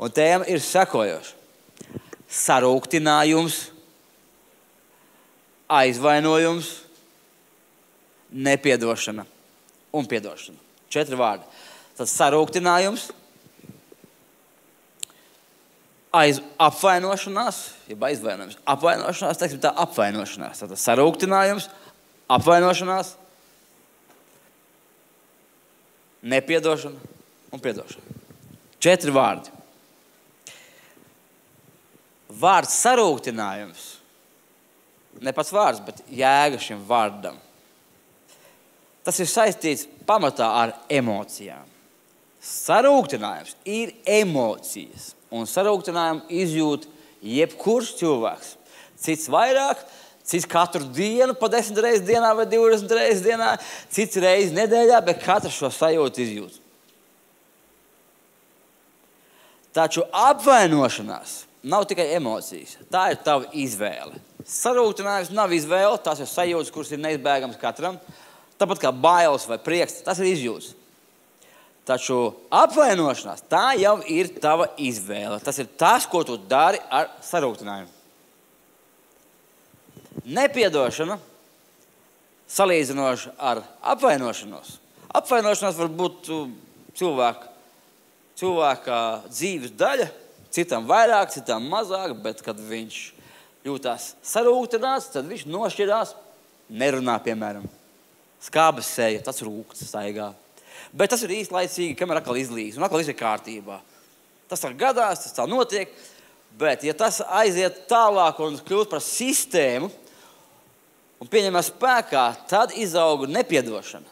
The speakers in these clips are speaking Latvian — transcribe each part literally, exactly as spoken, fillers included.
Un tēma ir sekojoša. Sarūktinājums, aizvainojums, nepiedošana un piedošana. Četri vārdi. Tad sarūktinājums, aiz, apvainošanās, jeb aizvainojums, apvainošanās, teiksim tā, apvainošanās. Tad sarūktinājums, apvainošanās, nepiedošana un piedošana. Četri vārdi. Vārds sarūktinājums, ne pats vārds, bet jēga šim vārdam. Tas ir saistīts pamatā ar emocijām. Sarūktinājums ir emocijas, un sarūktinājumu izjūt jebkurš cilvēks. Cits vairāk, cits katru dienu, pa desmit reizes dienā vai divdesmit reizes dienā, cits reizes nedēļā, bet katrs šo sajūtu izjūt. Taču apvainošanās nav tikai emocijas, tā ir tava izvēle. Sarūktinājums nav izvēle, tās ir sajūtas, kuras ir neizbēgams katram. Tāpat kā bailes vai prieks, tas ir izjūts. Taču apvainošanās, tā jau ir tava izvēle. Tas ir tas, ko tu dari ar sarūktinājumu. Nepiedošana, salīdzinoši ar apvainošanos. Apvainošanās var būt cilvēka, cilvēka dzīves daļa, citam vairāk, citam mazāk, bet kad viņš jūtās sarūktināts, tad viņš nošķirās, nerunā, piemēram. Skābes seja, tas rūkts staigā. Bet tas ir īslaicīgi, kamēr atkal izlīgs, un atkal viss ir kārtībā. Tas tā gadās, tas tā notiek, bet ja tas aiziet tālāk un kļūst par sistēmu un pieņemās spēkā, tad izauga nepiedošana.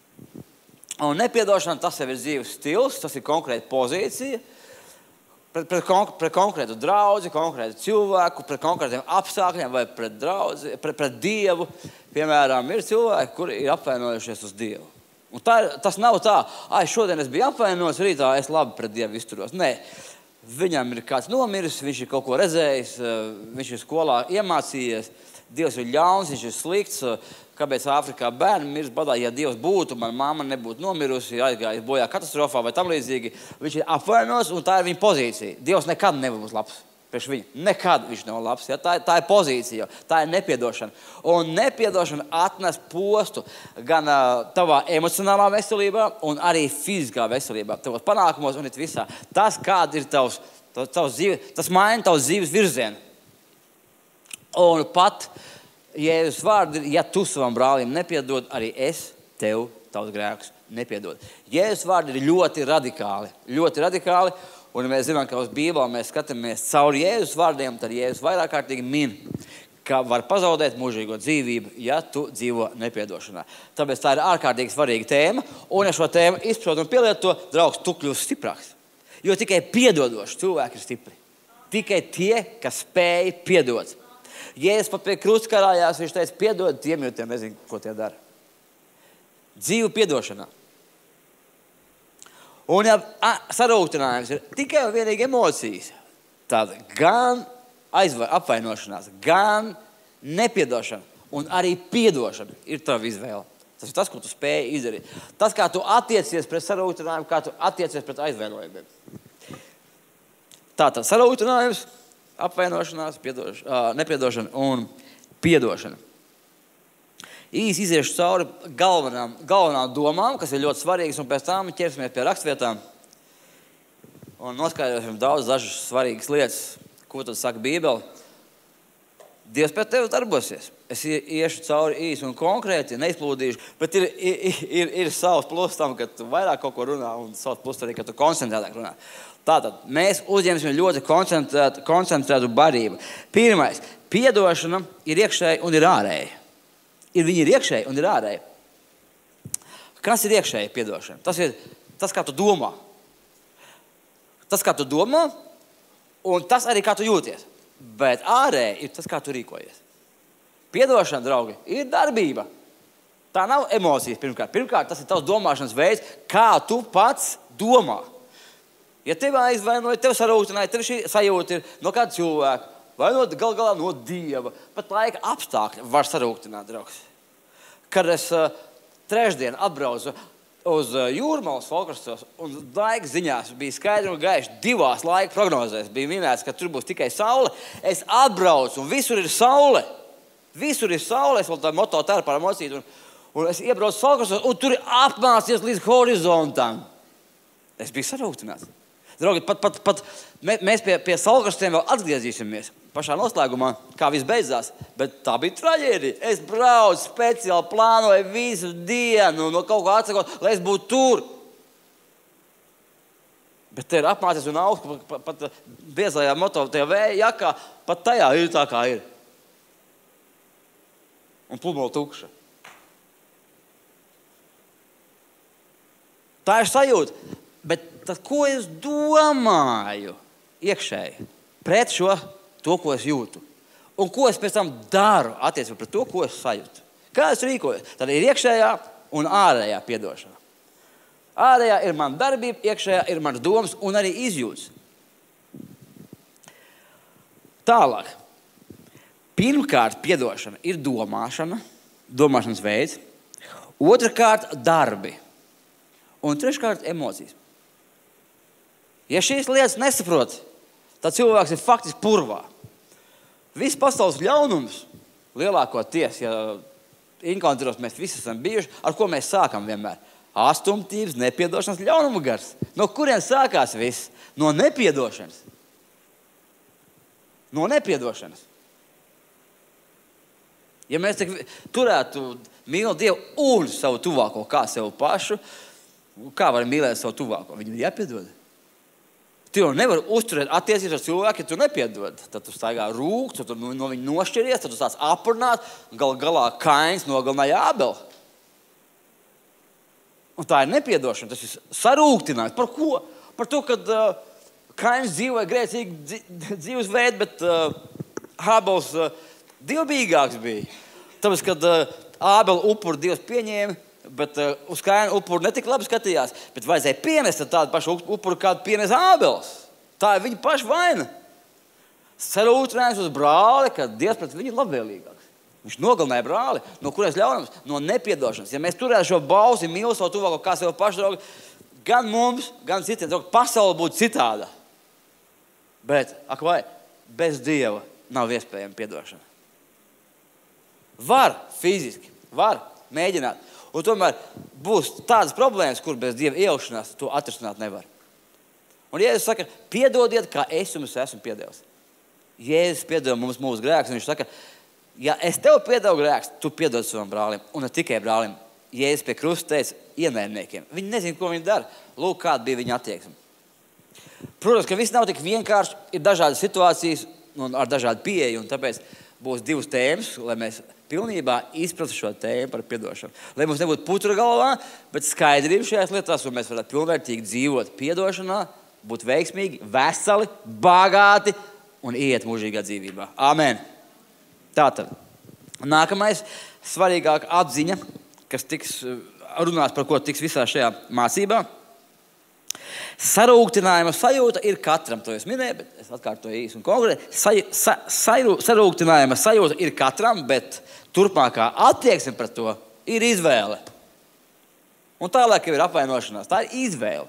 Un nepiedošana, tas jau ir dzīves stils, tas ir konkrēta pozīcija, Pret, pret, konk pret konkrētu draudzi, konkrētu cilvēku, pret konkrētiem apstākļiem vai pret, draudzi, pret, pret Dievu. Piemēram, ir cilvēki, kuri ir apvainojušies uz Dievu. Un tā, tas nav tā, ai, šodien es biju apvainojis, rītā es labi pret Dievu izturos. Nē, viņam ir kāds nomiris, viņš ir kaut ko redzējis, viņš ir skolā iemācījies, Dievs ir ļauns, viņš ir slikts. Kāpēc Āfrikā bērni mirst badā, ja Dievs būtu, man mamma nebūtu nomirusi, aizgājis bojā katastrofā vai tam līdzīgi. Viņš ir apvainos un tā ir viņa pozīcija. Dievs nekad nevar būt labs priekš viņa. Nekad viņš nav labs. Ja? Tā, tā ir pozīcija, tā ir nepiedošana. Un nepiedošana atnes postu gan uh, tavā emocionālā veselībā un arī fiziskā veselībā. Tavos panākumos un it visā. Tas, kāda ir tavs, tavs, tavs dzīve, tas maina tavs dzīves virzienu. Un pat Jēzus vārdi ir, ja tu savam brālim nepiedod, arī es tev tavs grēkus nepiedod. Jēzus vārdi ir ļoti radikāli, ļoti radikāli, un mēs zinām, ka uz Bībelē mēs skatāmies cauri Jēzus vārdiem, tad Jēzus vairāk kārtīgi min, ka var pazaudēt mūžīgo dzīvību, ja tu dzīvo nepiedošanā. Tāpēc tā ir ārkārtīgi svarīga tēma, un ja šo tēmu izprot un pielieto, draugs, tu kļūsi stiprāks. Jo tikai piedodoši cilvēki ir stipri. Tikai tie, kas spēj piedot. Jēzus pat pie krusta karājās, viņš teica, piedod tiem, jo tie nezinu, ko tie dara. Dzīvu piedošanā. Un ja sarūktinājums ir tikai un vienīgi emocijas, tad gan aizva, apvainošanās, gan nepiedošana un arī piedošana ir tava izvēle. Tas ir tas, ko tu spēji izdarīt. Tas, kā tu attiecies pret sarūktinājumu, kā tu attiecies pret aizvainojumiem. Tātad sarūktinājums, apvainošanās, piedošana, nepiedošana un piedošana. Īsi iziešu cauri galvenām, galvenām domām, kas ir ļoti svarīgas, un pēc tam ķersimies pie rakstvietām un noskaidrosim daudz dažas svarīgas lietas. Ko tad saka Bībele? Dievs pēc tevis darbosies. Es iešu cauri īsi un konkrēti, neizplūdīšu, bet ir, ir, ir, ir savs plus tam, ka tu vairāk kaut ko runā, un savs plus arī, ka tu koncentrētāk runā. Tātad mēs uzņemsim ļoti koncentrētu, koncentrētu barību. Pirmais, piedošana ir iekšēji un ir ārēji. Ir viņi ir iekšēji un ir ārēji. Kas ir iekšēji piedošana? Tas ir tas, kā tu domā. Tas, kā tu domā, un tas arī, kā tu jūties. Bet ārēji ir tas, kā tu rīkojies. Piedošana, draugi, ir darbība. Tā nav emocijas pirmkārt. Pirmkārt, tas ir tavs domāšanas veids, kā tu pats domā. Ja tevi aizvainoja, tevi sarūktināja, tevi šī sajūta ir no kāda cilvēka, vai no, gal galā no Dieva, pat laika apstākļi var sarūktināt, draugs. Kad es uh, trešdien atbraucu uz Jūrmalas folkloristos, un laika ziņās bija skaidri un gaiši divās laika prognozēs. Bija minēts, ka tur būs tikai saule. Es atbraucu, un visur ir saule. Visur ir saule, es vēl tā moto tērpā mocītu, un, un es iebraucu folkloristos, un tur ir apmācies līdz horizontam. Es biju sarūktināts. Draugi, pat, pat, pat mēs pie, pie folkloristiem vēl atgriezīsimies pašā noslēgumā, kā viss beidzās, bet tā bija traģēdija. Es braucu speciāli, plānoju visu dienu, no kaut kā atsakot, lai es būtu tur. Bet te ir apmācies un augstu, pat, pat biezajā moto, tajā vēja jakā, pat tajā ir tā, kā ir. Un pludmale tukša. Tā ir sajūta. Bet tad, ko es domāju iekšēji pret šo to, ko es jūtu. Un ko es pēc tam daru attiecībā pret to, ko es sajūtu. Kā es rīkojos? Tad ir iekšējā un ārējā piedošana. Ārējā ir mana darbība, iekšējā ir manas domas un arī izjūtas. Tālāk. Pirmkārt, piedošana ir domāšana, domāšanas veids. Otrakārt, darbi. Un treškārt, emocijas. Ja šīs lietas nesaprot, tad cilvēks ir faktiski purvā. Viss pasaules ļaunums, lielākoties, ja inkonturos mēs visi esam bijuši, ar ko mēs sākam vienmēr? Astumtības, nepiedošanas, ļaunuma gars. No kurien sākās viss? No nepiedošanas. No nepiedošanas. Ja mēs turētu mīlēt Dievu un savu tuvāko kā sev pašu, kā var mīlēt savu tuvāko? Viņam ir jāpiedod. Tu jau nevari uzturēt attiecības ar cilvēku, ja tu nepiedod. Tad tu staigā rūkts, tu no viņa nošķiries, tad tu sāc aprunāt, gal galā Kains nogalināja Ābeli. Un tā ir nepiedošana, tas ir sarūktinājums. Par ko? Par to, ka uh, Kains dzīvoja grēcīgi dzīvesveidu, bet uh, Ābels uh, dievbijīgāks bija. Tāpēc, kad uh, Ābeli upuru Dievs pieņēma, bet uh, uz Kaina upuru ne tik labi skatījās, bet vajadzēja pienest tādu pašu upuru, kādu pienest Ābelis. Tā ir viņa paša vaina. Sarūktinājums uz brāli, ka Dievs pret viņu ir labvēlīgāks. Viņš nogalināja brāli, no kurienes ļaunums? No nepiedošanas. Ja mēs turētu šo bausi, mīlu savu tuvāko kā sev pašu draugu, gan mums, gan citiem, draugi, pasaule būtu citāda. Bet, ak vai, bez Dieva nav iespējama piedošana. Var fiziski, var mēģināt. Un tomēr būs tādas problēmas, kur bez Dieva iejaukšanās to atrisināt nevar. Un Jēzus saka, piedodiet, kā es jums esmu piedevis. Jēzus piedod mums mūsu grēkus, un viņš saka, ja es tev piedevu grēkus, tu piedod savam brālim, un ne tikai brālim. Jēzus pie krusta teica ienaidniekiem. Viņi nezina, ko viņi dara. Lūk, kāda bija viņa attieksme. Protams, ka viss nav tik vienkārši, ir dažādas situācijas un ar dažādu pieeju, un tāpēc būs divas tēmas, lai mēs pilnībā izprastu šo tēmu par piedošanu. Lai mums nebūtu putra galvā, bet skaidrība šajās lietās, un mēs varētu pilnvērtīgi dzīvot piedošanā, būt veiksmīgi, veseli, bagāti un iet mūžīgā dzīvībā. Amen. Tātad, nākamais svarīgāka atziņa, kas tiks runās, par ko tiks visā šajā mācībā. Sarūktinājuma sajūta ir katram, to es minēju, bet es atkārtoju īsi un konkrēti. Sa, sa, sarūktinājuma sajūta ir katram, bet turpmākā attieksme pret to ir izvēle. Un tālāk jau ir apvainošanās. Tā ir izvēle.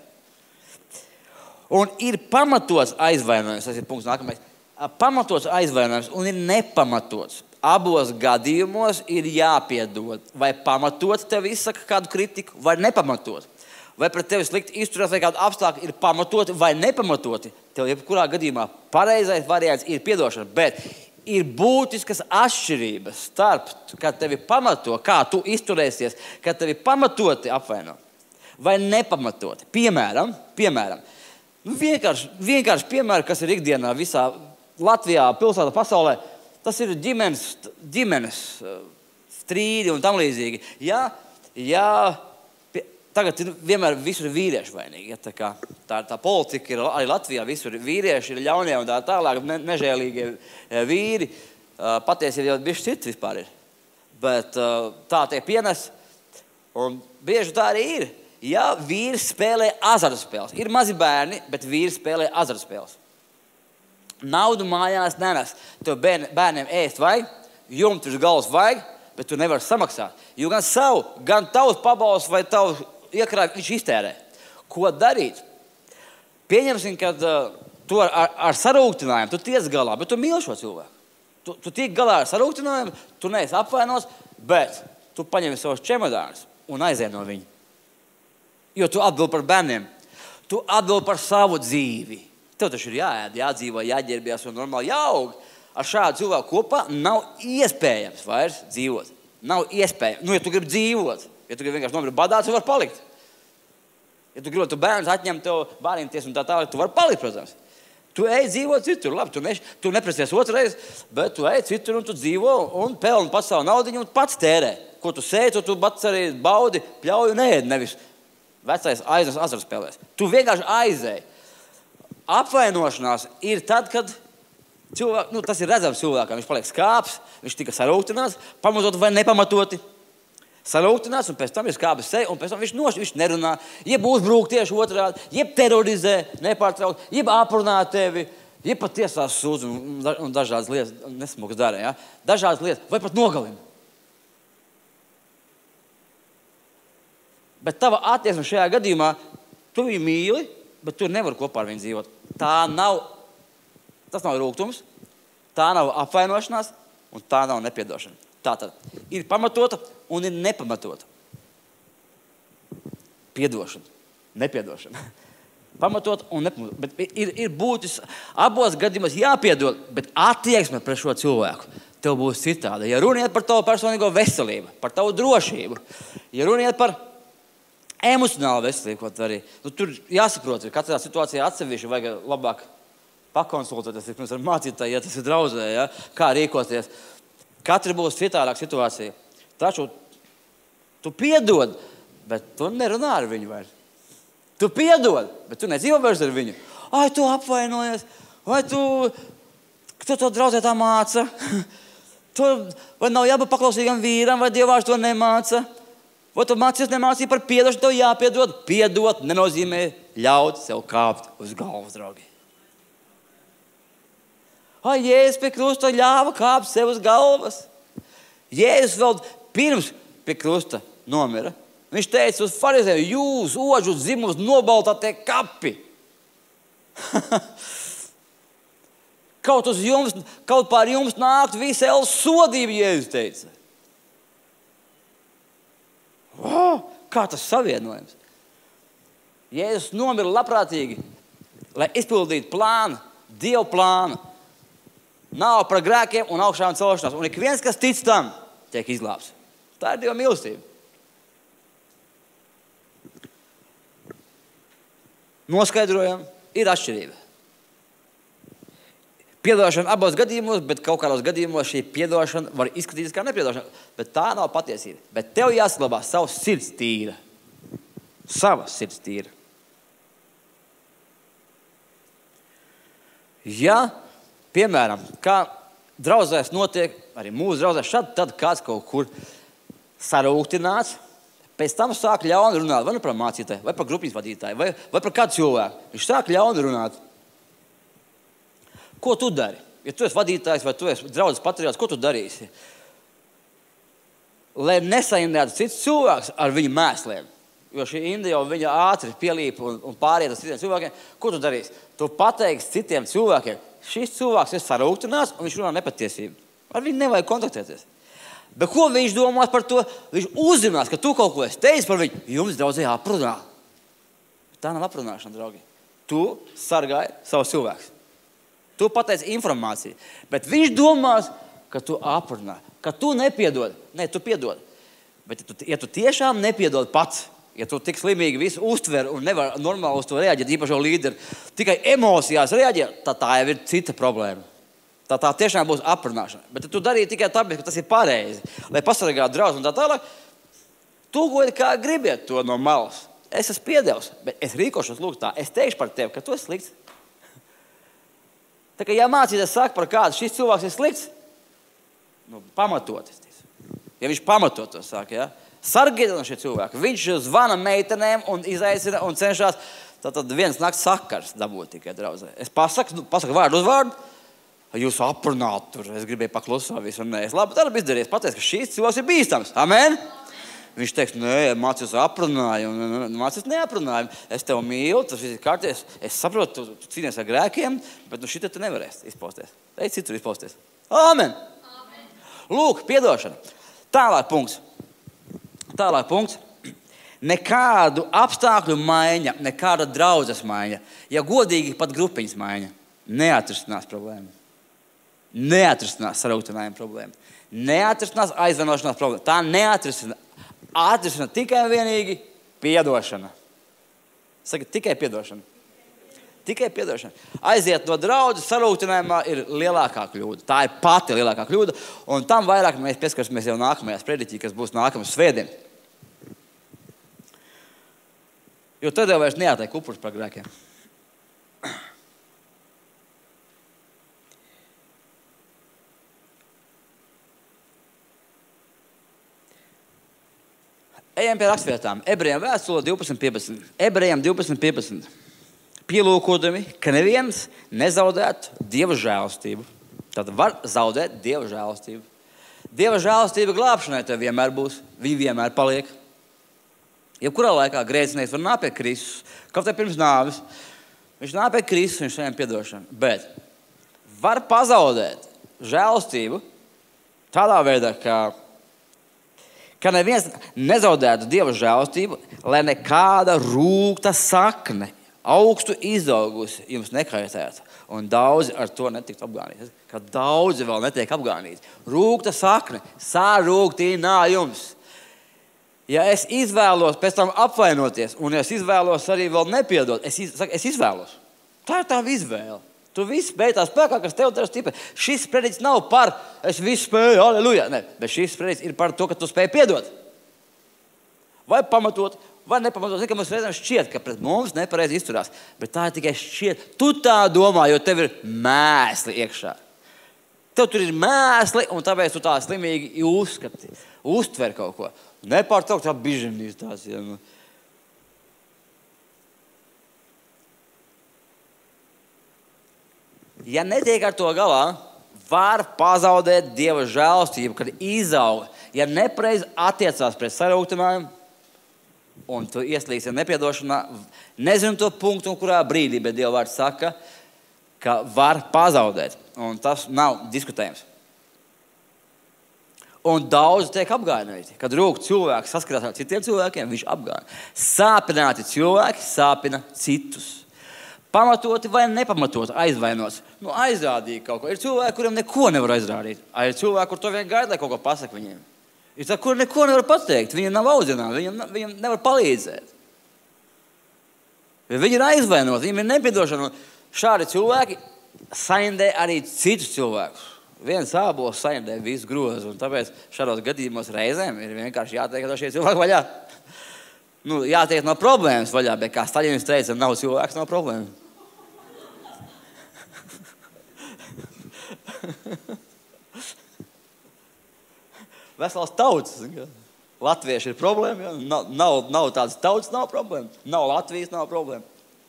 Un ir pamatots aizvainojums, tas ir punkts nākamais. Pamatots aizvainojums un ir nepamatots. Abos gadījumos ir jāpiedod. Vai pamatot tev izsaka kādu kritiku, vai nepamatot. Vai pret tevi slikti izturās, vai kādu apstākļu ir pamatoti vai nepamatoti. Tev jebkurā gadījumā pareizais variants ir piedošana, bet ir būtiskas atšķirības starp, kad tevi pamato, kā tu izturēsies, kad tevi pamatoti apvaino, vai nepamatoti. Piemēram, piemēram nu vienkārši, vienkārši piemēri, kas ir ikdienā visā Latvijā, pilsētā, pasaulē, tas ir ģimenes, ģimenes strīdi un tam līdzīgi. Jā, jā, tagad ir vienmēr visur ir vīrieši vainīgi. Ja, tā, kā, tā, tā politika ir arī Latvijā, visur ir vīrieši, ir ļaunie un tā tālāk, ne, nežēlīgie vīri. Patiesībā jau bišķi citi vispār ir. Bet tā tiek pienes. Un bieži tā arī ir. Ja vīrs spēlē azartspēles. Ir mazi bērni, bet vīri spēlē azartspēles. Naudu mājās nenes. Tev bērn, bērniem ēst vajag, jumtu uz galvas vajag, bet tu nevari samaksāt. Jo gan savu, gan tavus pabalstus vai tavus iekrāj, viņš iztērē. Ko darīt? Pieņemsim, ka uh, tu ar, ar, ar sarūktinājumu, tu tiec galā, bet tu mīli šo cilvēku. Tu, tu tiek galā ar sarūktinājumu, tu neesi apvainos, bet tu paņem savus čemodānus un aizēj no viņa. Jo tu atbildi par bērniem. Tu atbildi par savu dzīvi. Tev taču ir jāēd, jādzīvo, jāģērbjās un normāli jāaug. Ar šādu cilvēku kopā nav iespējams vairs dzīvot. Nav iespējams. Nu, ja tu gribi dzīvot, ja tu gribi vienkārši nomirt badā, tu vari palikt. Ja tu gribi, tu bērnus atņem tev bārīnties un tā tālāk, tu vari palikt, protams. Tu ej dzīvot citur, labi, tu, ne, tu neprasies otrreiz, bet tu ej citur un tu dzīvo un pelni pats savu naudiņu un pats tērē. Ko tu sēji, tu, tu pats arī baudi, pļauju un ēd, nevis vecais aiznes azaru spēlēs. Tu vienkārši aizēji. Apvainošanās ir tad, kad cilvēks, nu, tas ir redzams cilvēkam, viņš paliek skāps, viņš tika sarūktināts, pamatot vai nepamatoti. Sarūktināts un pēc tam ir skābis seja un pēc tam viņš, noš, viņš nerunā, jeb uzbrūk tieši otrādi, jeb terorizē, nepārtraukt, jeb aprunā tevi, jeb pat tiesās sūdz un, un dažādas lietas, nesmukas dara, ja? Dažādas lietas, vai pat nogalina. Bet tava attieksme šajā gadījumā, tu viņu mīli, bet tu nevari kopā ar viņu dzīvot. Tā nav, tas nav rūgtums, tā nav apvainošanās un tā nav nepiedošana. Tātad ir pamatota un ir nepamatota. Piedošana, nepiedošana. Pamatot un nepamatota. Bet ir, ir būtis, abos gadījumos jāpiedod, bet attieksme pret šo cilvēku tev būs citāda. Ja runiet par tavu personīgo veselību, par tavu drošību, ja runiet par emocionālu veselību, ko tu arī, nu, tur jāsaprot, ka katrā situācijā atsevišķi vajag labāk pakonsultēties, pirms ar mācītāju, ja tas ir draudzē, ja, kā rīkoties. Katra būs citādāka situācija. Taču tu piedod, bet tu nerunā ar viņu vairs. Tu piedod, bet tu nedzīvo vairs ar viņu. Ai, tu apvainojies, vai tu, tu to draudzē tā māca. Tu, vai nav jābūt paklausīgam vīram, vai dievārs to nemāca. Vai tu mācies nemācīja par piedošanu, tev jāpiedod. Piedot nenozīmē ļaut sev kāpt uz galvas, draugi. Ai, Jēzus pie krusta ļāva kāpt sev uz galvas. Jēzus vēl pirms pie krusta nomira. Viņš teica uz farizēju, jūs, ožu, zimus, nobaltātie kapi. Kaut uz jums, kaut pār jums nākt visa ēlas sodība, Jēzus teica. Oh, kā tas savienojums? Jēzus nomira labprātīgi, lai izpildītu plānu, Dievu plānu. Nav par grēkiem un augšām celšanās. Un ik viens, kas tic tam, tiek izglābts. Tā ir Dieva mīlestība. Noskaidrojam, ir atšķirība. Piedošana abos gadījumos, bet kaut kādos gadījumos šī piedošana var izskatīties kā nepiedošana. Bet tā nav patiesība. Bet tev jāsaglabā savs sirds tīra. Sava sirds tīra. Ja piemēram, kā draudzēs notiek, arī mūsu draudzēs, šad, tad kāds kaut kur sarūktināts, pēc tam sāk ļauni runāt, vai nu par mācītāju, vai par grupiņas vadītāju, vai, vai par kādu cilvēku. Viņš sāk ļauni runāt. Ko tu dari? Ja tu esi vadītājs vai tu esi draudzes patriāts, ko tu darīsi? Lai nesaindētu cits cilvēks ar viņu mēsliem, jo šī Inda jau viņa ātri pielīpa un, un pāriet uz citiem cilvēkiem, ko tu darīsi? Tu pateiksi citiem cilvēkiem, šis cilvēks ir sarūktināts un viņš runā nepatiesību. Ar viņu nevajag kontaktēties. Bet ko viņš domās par to? Viņš uzzinās, ka tu kaut ko esi teicis par viņu. Jums draudzē aprunā. Tā nav aprunāšana, draugi. Tu sargāji savu cilvēku. Tu pateici informāciju. Bet viņš domās, ka tu aprunā. Ka tu nepiedod. Nē, tu piedod. Bet ja tu, ja tu tiešām nepiedod pats, ja tu tik slimīgi visu uztver un nevar normāli uz to reaģēt, īpašo līderi, tikai emocijās reaģē, tā tā jau ir cita problēma. Tā tā tiešām būs aprunāšana. Bet ja tu darīji tikai tāpēc, ka tas ir pareizi, lai pasargātu draugus un tā tālāk, tu godi kā gribiet to no malas. Es esmu piedevs, bet es rīkošos lūk tā. Es teikšu par tevi, ka tu esi slikts. Tā kā ja mācīties saka par kādu, šis cilvēks ir slikts, nu, pamatot. Ja viņš pamatot to saka, ja? Sargiet no šie cilvēki. Viņš zvana meitenēm un izaicina un cenšas. Tad viens nakts sakars dabūt tikai draudzē. Es pasaku, pasaku vārdu uz vārdu. Jūs aprunāt tur. Es gribēju paklusā visu un nē. Es labi darbu izdarīju. Es pateicu, ka šīs cilvēks ir bīstams. Amen? Viņš teiks, nē, mācījos aprunāju, un mācījos neaprunāju. Es tev mīlu, tas viss ir kārties. Es saprotu, tu, tu cīnies ar grēkiem, bet nu šitā tu nevarēsi izpausties. Ej citur izpausties. Āmen! Āmen. Lūk, piedošana. Tālāk punkts. Tālāk punkts. Nekādu apstākļu maiņa, nekāda draudzes maiņa, ja godīgi pat grupiņas maiņa, neatrisinās problēmu. Neatrisinās sarūktinājumu problēmu. Neatrisinās aizvainošanās problēmu. Tā neatrisinās. Atrisina tikai vienīgi piedošana. Saka, tikai piedošana. Tikai piedošana. Aiziet no draudzes sarūktinājumā ir lielākā kļūda. Tā ir pati lielākā kļūda. Un tam vairāk mēs pieskarsimies jau nākamajās prediķī, kas būs nākamais svētdien. Jo tad jau vairs nejātiek upurs par grēkiem. Ejam pie rakstvietām. Ebrejiem vēstule divpadsmit piecpadsmit. Ebrejiem divpadsmit piecpadsmit. Pielūkodami, ka neviens nezaudētu Dieva žēlastību. Tad var zaudēt Dieva žēlastību. Dieva žēlastība glābšanai tev vienmēr būs. Viņa vienmēr paliek. Jebkurā laikā grēcinieks var nākt pie Kristus. Kaut vai pirms nāves. Viņš nāk pie Kristus, viņš saņem piedošanu. Bet var pazaudēt žēlastību tādā veidā, ka ka neviens nezaudētu Dieva žēlastību, lai nekāda rūgta sakne, augstu izaugusi, jums nekaitētu. Un daudzi ar to netiktu apgānīti. Ka daudzi vēl netiek apgānīti. Rūgta sakne, sarūgtinājums. Ja es izvēlos pēc tam apvainoties, un ja es izvēlos arī vēl nepiedot, es, iz, saku, es izvēlos. Tā ir tā izvēle. Tu viss spēj tā spēkā, kas tev tas tipa. Šis prediķis nav par, es visu spēju, aleluja. Ne, bet šis prediķis ir par to, ka tu spēj piedot. Vai pamatot, vai nepamatot. Zini, ka mums reizēm šķiet, ka pret mums nepareizi izturās. Bet tā ir tikai šķiet. Tu tā domā, jo tev ir mēsli iekšā. Tev tur ir mēsli, un tāpēc tu tā slimīgi uzskati, uztver kaut ko. Nepārtraukt tā bižanīs tās. Ja, nu. Ja netiek ar to galā, var pazaudēt Dieva žēlastību, kad izaug. Ja nepareizi attiecās pret sarūktinājumu, un tu ieslīgsi nepiedošanā, nezinu to punktu, kurā brīdī, bet Dieva vārds saka, ka var pazaudēt. Un tas nav diskutējams. Un daudz tiek apgānīti. Kad rūk cilvēks saskarās ar citiem cilvēkiem, viņš apgāna. Sāpināti cilvēki sāpina citus. Pamatoti vai nepamatoti aizvainos. Nu, aizrādīja kaut ko. Ir cilvēki, kuriem neko nevar aizrādīt. Ir cilvēki, kur to vien gaida, lai kaut ko pasaka viņiem. Ir tā, kur neko nevar pateikt. Viņiem nav audzināti, viņiem, viņiem nevar palīdzēt. Viņi ir aizvainoti, viņiem ir nepiedošana. Šādi cilvēki saindē arī citus cilvēkus. Viens ābols saindē visu grozu. Un tāpēc šādos gadījumos reizēm ir vienkārši jātiek no šie cilvēki vaļā. Nu, jātiek no problēmas vaļā, bet kā Staļins teica, nav cilvēks, nav problēma. Vesels tauts. Latvieši ir problēma. Ja? Nav, nav, nav tādas tautas, nav problēma. Nav Latvijas, nav problēma.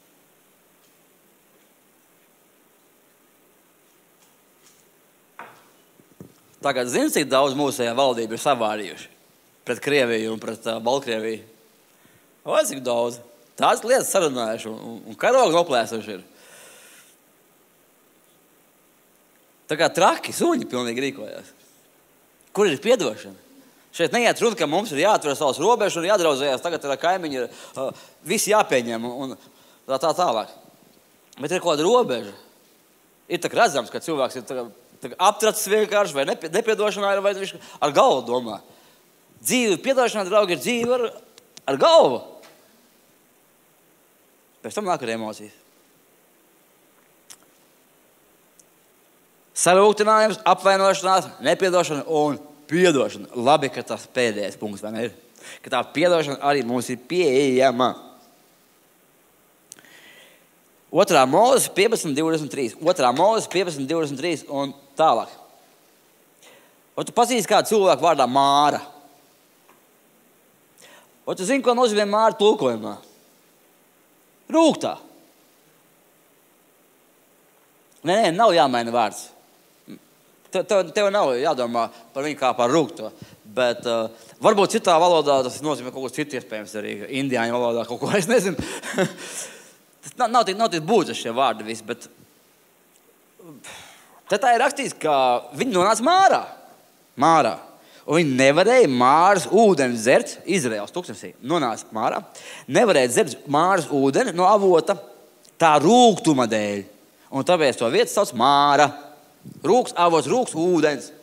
Tagad zini, cik daudz mūsējā valdība ir savārījuši pret Krieviju un pret uh, Baltkrieviju? Vai cik daudz? Tādas lietas sarunājuši un, un, un karogu noplēsuši ir. Tā kā traki, suņi pilnīgi rīkojās. Kur ir piedošana? Šeit neiet runa, ka mums ir jāatver savas robežas un jādraudzējās. Tagad ir kaimiņi, uh, visi jāpieņem un tā, tā tālāk. Bet ir kaut kāda robeža. Ir tā redzams, ka cilvēks ir tā, tā aptracis vienkārši vai nepie, nepiedošanā, vai viņš ar galvu domā. Dzīve, piedošanā, draugi, ir dzīve ar, ar galvu. Pēc tam nāk ar emocijas. Sarūktinājums, apvainošanās, nepiedošana un piedošana. Labi, ka tas pēdējais punkts, vai ne ir? Ka tā piedošana arī mums ir pieejama. Otrā Mūzes piecpadsmit divdesmit trīs. Otrā Mūzes piecpadsmit divdesmit trīs un tālāk. Un tu pazīsti kādu cilvēku vārdā Māra. Un tu zini, ko nozīmē Māra tulkojumā? Rūgtā. Nē, nē, nav jāmaina vārds. Tev, tev, tev nav jādomā par viņu kā par rūgto. Bet uh, varbūt citā valodā tas nozīmē kaut ko citu, iespējams arī indiāņu valodā kaut ko, es nezinu. Tas nav, nav tik, nav tik būtisks šie vārdi visi, bet te tā ir rakstīts, ka viņi nonāca Mārā. Mārā. Un viņi nevarēja Māras ūdeni dzert, Izraēlas tūkstnesī nonāca Mārā, nevarēja dzert Māras ūdeni no avota tā rūgtuma dēļ. Un tāpēc to vietu sauc Māra. Rūgs, avots, rūgs, ūdens.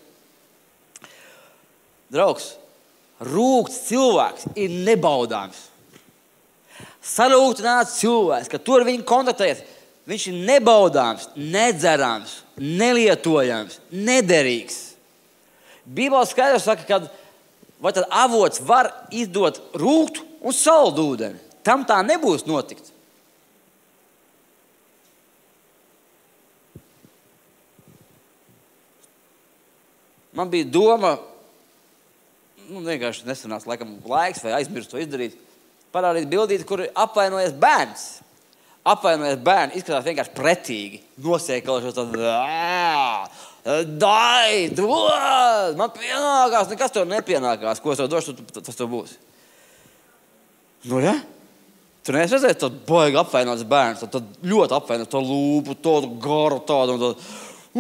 Draugs, rūgts cilvēks ir nebaudāms. Sarūktināts cilvēks, ka tur viņi kontaktējas, viņš ir nebaudāms, nedzerams, nelietojams, nederīgs. Bībele skaidrs saka, ka vai tad avots var izdot rūgtu un saldu ūdeni. Tam tā nebūs notikt. Man bija doma, nu vienkārši nesanāca laikam laiks vai aizmirst to izdarīt, parādīt bildīti, kur apvainojies bērns. Apvainojies bērni, izskatās vienkārši pretīgi. Nosēkalošos tad, dai, dod, man pienākās, nekas to nepienākās. Ko es tev došu, tas to būs. Nu, ja? Tu neesi redzējis, tad baigi apvainots bērns, tad, tad ļoti apvainots to lūpu, to garu tādu un tādu.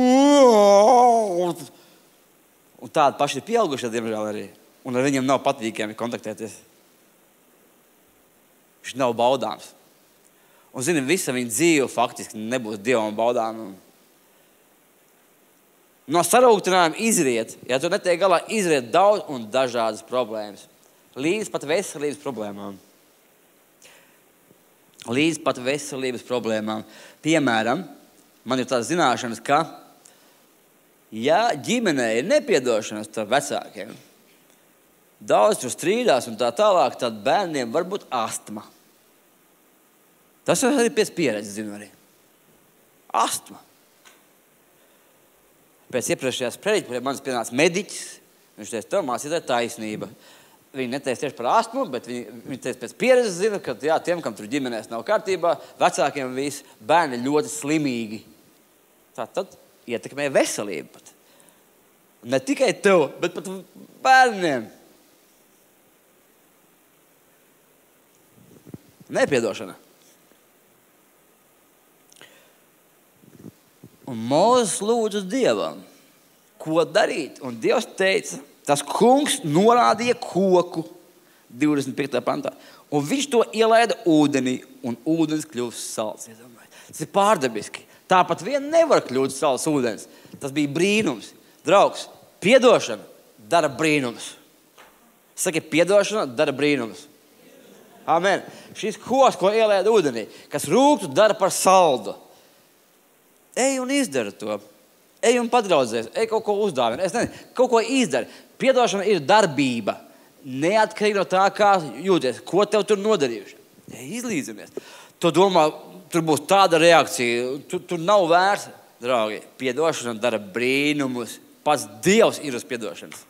Un, un tādi paši ir pieaugušie, diemžēl arī. Un ar viņiem nav patīkami kontaktēties. Viņš nav baudāms. Un, zini, visa viņa dzīve faktiski nebūs Dievam baudām. No sarūktinājuma izriet, ja tu netiek galā, izriet daudz un dažādas problēmas. Līdz pat veselības problēmām. Līdz pat veselības problēmām. Piemēram, man ir tādas zināšanas, ka, ja ģimenē ir nepiedošanas starp vecākiem, daudz tur strīdās un tā tālāk, tad bērniem var būt astma. Tas arī pēc pieredzes zinu arī. Astma. Pēc iepriekšējās prediķa pie manis pienāca mediķis. Viņš teica, tev mācītāji taisnība. Viņi neteica tieši par astmu, bet viņi, viņi teica pēc pieredzes zina, ka jā, tiem, kam tur ģimenēs nav kārtībā, vecākiem visi bērni ļoti slimīgi. Tā tad ietekmē veselību pat. Ne tikai tev, bet pat bērniem. Nepiedošana. Un Mūzes lūdza Dievam, ko darīt. Un Dievs teica, tas kungs norādīja koku divdesmit piektajā pantā. Un viņš to ielaida ūdenī, un ūdens kļūst salds. Tas ir pārdabiski. Tāpat vien nevar kļūt salds ūdens. Tas bija brīnums. Draugs, piedošana dara brīnums. Saki, piedošana dara brīnums. Amen. Šis koks, ko ielaida ūdenī, kas rūgtu, dara par saldu. Ej un izdara to. Ej un padraudzies. Ej kaut ko uzdāvini. Es nezinu, kaut ko izdari. Piedošana ir darbība. Neatkarīgi no tā, kā jūties. Ko tev tur nodarījuši. Ej, izlīdzinies. Tu domā, tur būs tāda reakcija. Tur, tur nav vērts. Draugi, piedošana dara brīnumus. Pats Dievs ir uz piedošanas.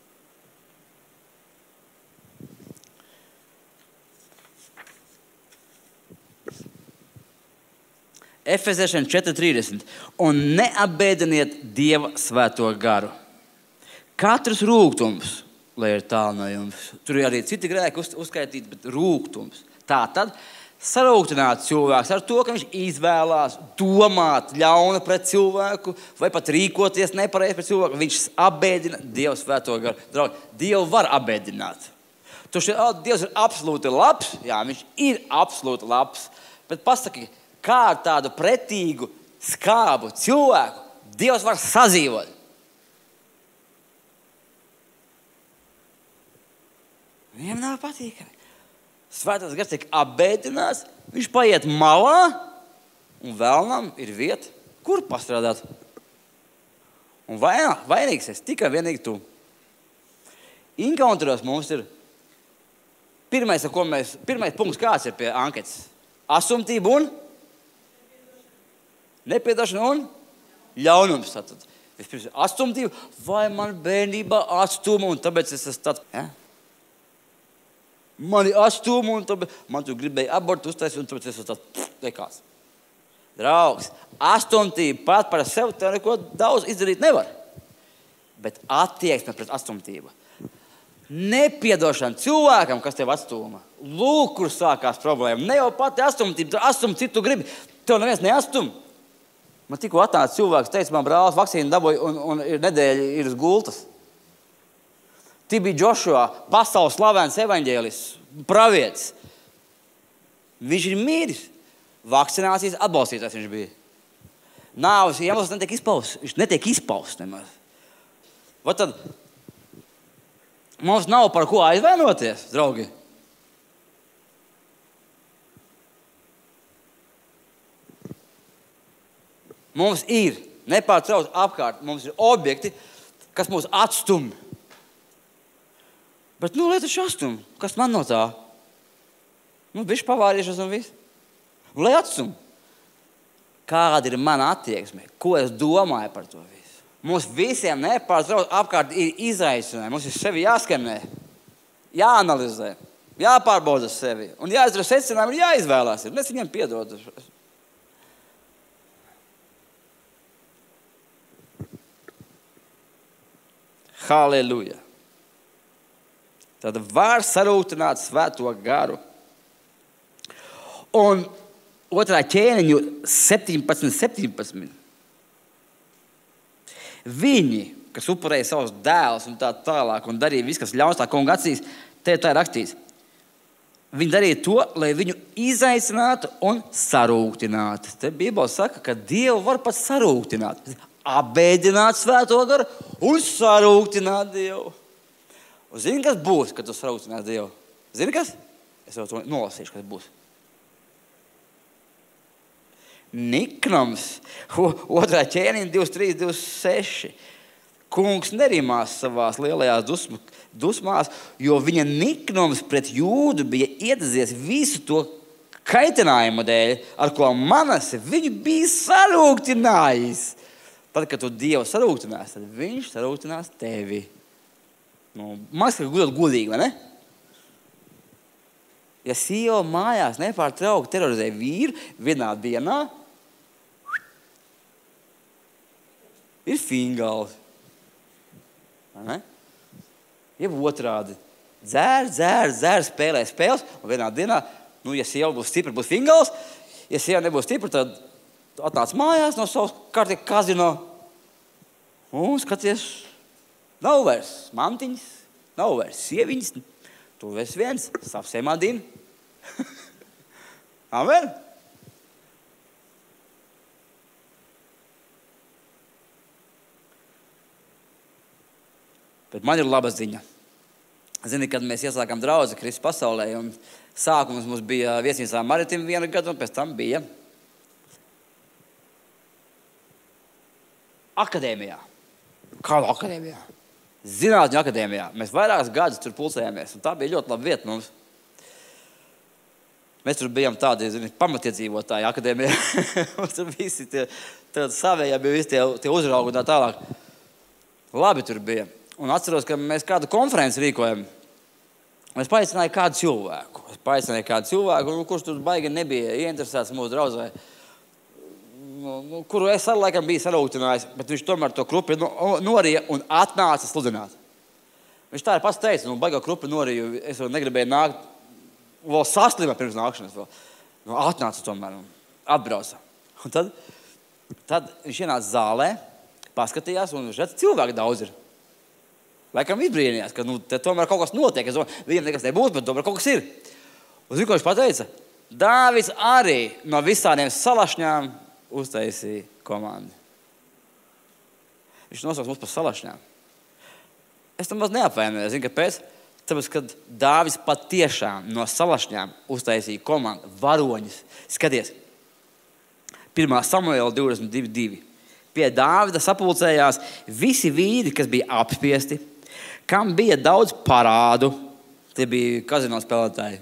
Efeziešiem četri trīsdesmit. Un neapbēdiniet Dieva svēto garu. Katrs rūgtums, lai ir tālu no jums. Tur ir arī citi grēki uz, uzskaitīti, bet rūgtums. Tātad sarūgtināt cilvēks ar to, ka viņš izvēlās domāt ļauna pret cilvēku vai pat rīkoties nepareizi pret cilvēku. Viņš apbēdina Dieva svēto garu. Draugi, Dievu var apbēdināt. Tu šeit, oh, Dievs ir absolūti labs. Jā, viņš ir absolūti labs. Bet pasaki, kā ar tādu pretīgu, skābu cilvēku Dievs var sadzīvot? Viņam nav patīkami. Svētais gars tiek apbēdināts, viņš paiet malā, un vēlnam ir vieta, kur pastrādāt. Un vainā, vainīgs es tikai vienīgi tu. Inkaunteros mums ir pirmais, ko mēs, pirmais punkts, kāds ir pie anketas. Asumtība un nepiedošana un ļaunums. Tātad, vispirms, atstumtība, vai man bērnībā atstuma, un tāpēc es esmu tāds, ja? Mani atstuma, un tāpēc man tu gribēja abortu uztaisīt, un tāpēc es esmu tāds, nekās. Draugs, atstumtība pat par sevi tev neko daudz izdarīt nevar. Bet attieksme pret atstumtību. Nepiedošana cilvēkam, kas tev atstūma. Lūk, kur sākās problēma. Ne jau pati astumtība, astum citu gribi. Tev neviens neastum. Man tikko atnāca cilvēks, teica, man brālis vakcīnu dabūja un, un ir nedēļa ir uz gultas. Tibī Džošua, pasaules slavens evaņģēlists, pravietis. Viņš ir mīris. Vakcinācijas atbalstītājs viņš bija. Nāves iemesls netiek izpausts. Viņš netiek izpausts nemaz. Vai tad mums nav par ko aizvainoties, draugi? Mums ir nepārtraukti apkārt, mums ir objekti, kas mūs atstumj. Bet, nu, lai taču atstumj, kas man no tā? Nu, bišķi pavārīšos un viss. Nu, lai atstumj. Kāda ir mana attieksme? Ko es domāju par to visu? Mums visiem nepārtraukti apkārt ir izaicinājumi. Mums ir sevi jāskanē, jāanalizē, jāpārbauda sevi. Un jāizdara secinājumi, ir jāizvēlās. Ir. Es viņiem piedodu. Halleluja. Tad var sarūktināt svēto garu. Un otrā ķēniņu septiņpadsmit, septiņpadsmit. Viņi, kas upurēja savus dēlus un tā tālāk un darīja visu, kas ļauns tā kunga acīs, te tā ir rakstīts. Viņi darīja to, lai viņu izaicinātu un sarūktinātu. Te Bībele saka, ka Dievu var pat sarūktināt. Abēdināt svēto garu un sarūktināt Dievu. Un zini, kas būs, kad tu sarūktinās Dievu? Zini, kas? Es jau to nolasīšu, kas būs. Niknams, otrā ķēniņa divdesmit trīs, divdesmit seši. Kungs nerimās savās lielajās dusm, dusmās, jo viņa niknums pret Jūdu bija iedezies visu to kaitinājumu dēļ, ar ko Manase viņu bija sarūktinājis. Tad, kad tu Dievu sarūktinās, tad viņš sarūktinās tevi. Nu, man ska gudot godīgi, vai ne? Ja sieva mājās nepārtraukti terorizē vīru vienā dienā, ir fingals. Vai ne? Jeb otrādi. Dzēr, dzēr, dzēr, spēlē spēles, un vienā dienā, nu, ja sieva būs stipra, būs fingals. Ja sieva nebūs stipra, tad atnāc mājās no savas kārtīgi kazino. Un skaties, nav vairs mantiņas, nav vairs sieviņas. Tu esi viens, sapsē madīni. Amen? Bet man ir laba ziņa. Zini, kad mēs iesākām draudzi Kristus pasaulē, un sākums mums bija viesnīcā Maritim vienu gadu, un pēc tam bija akadēmijā. Kādā akadēmijā? Zinātņu akadēmijā. Mēs vairākas gadus tur pulcējāmies, un tā bija ļoti laba vieta mums. Mēs tur bijām tādi, zini, pamatiedzīvotāji akadēmijā. Mums tur visi tie, tie savējā bija visi tie, tie uzraugi un tā tālāk. Labi tur bija. Un atceros, ka mēs kādu konferenci rīkojam. Es paaicināju kādu cilvēku. Es paaicināju kādu cilvēku, kurš tur baigi nebija ieinteresēts mūsu draudzē. Nu, kuru es ar laikam biju sarūktinājis, bet viņš tomēr to krupi norija un atnāca sludināt. Viņš tā ir pats teica, nu, baigo krupi noriju, es vēl negribēju nākt, vēl saslima pirms nākšanas. Vēl. Nu, atnāca tomēr un atbrauca. Un tad, tad viņš ienāca zālē, paskatījās un viņš redz, cilvēki daudz ir. Laikam izbrīnījās, ka nu, te tomēr kaut kas notiek. Es domāju, viņam nekas nebūs, bet tomēr kaut kas ir. Un zinu, ko viņš pateica? Dāvids arī no visādiem salašņām uztaisīja komandu. Viņš nosauks mums par salašņām. Es tam maz neapvainoju. Zinu, kāpēc? Tāpēc, kad Dāvids patiešām no salašņām uztaisīja komandu, varoņus. Skaties, pirmā Samuela divdesmit divi divi. Pie Dāvida sapulcējās visi vīri, kas bija apspiesti, kam bija daudz parādu. Tie bija kazino spēlētāji.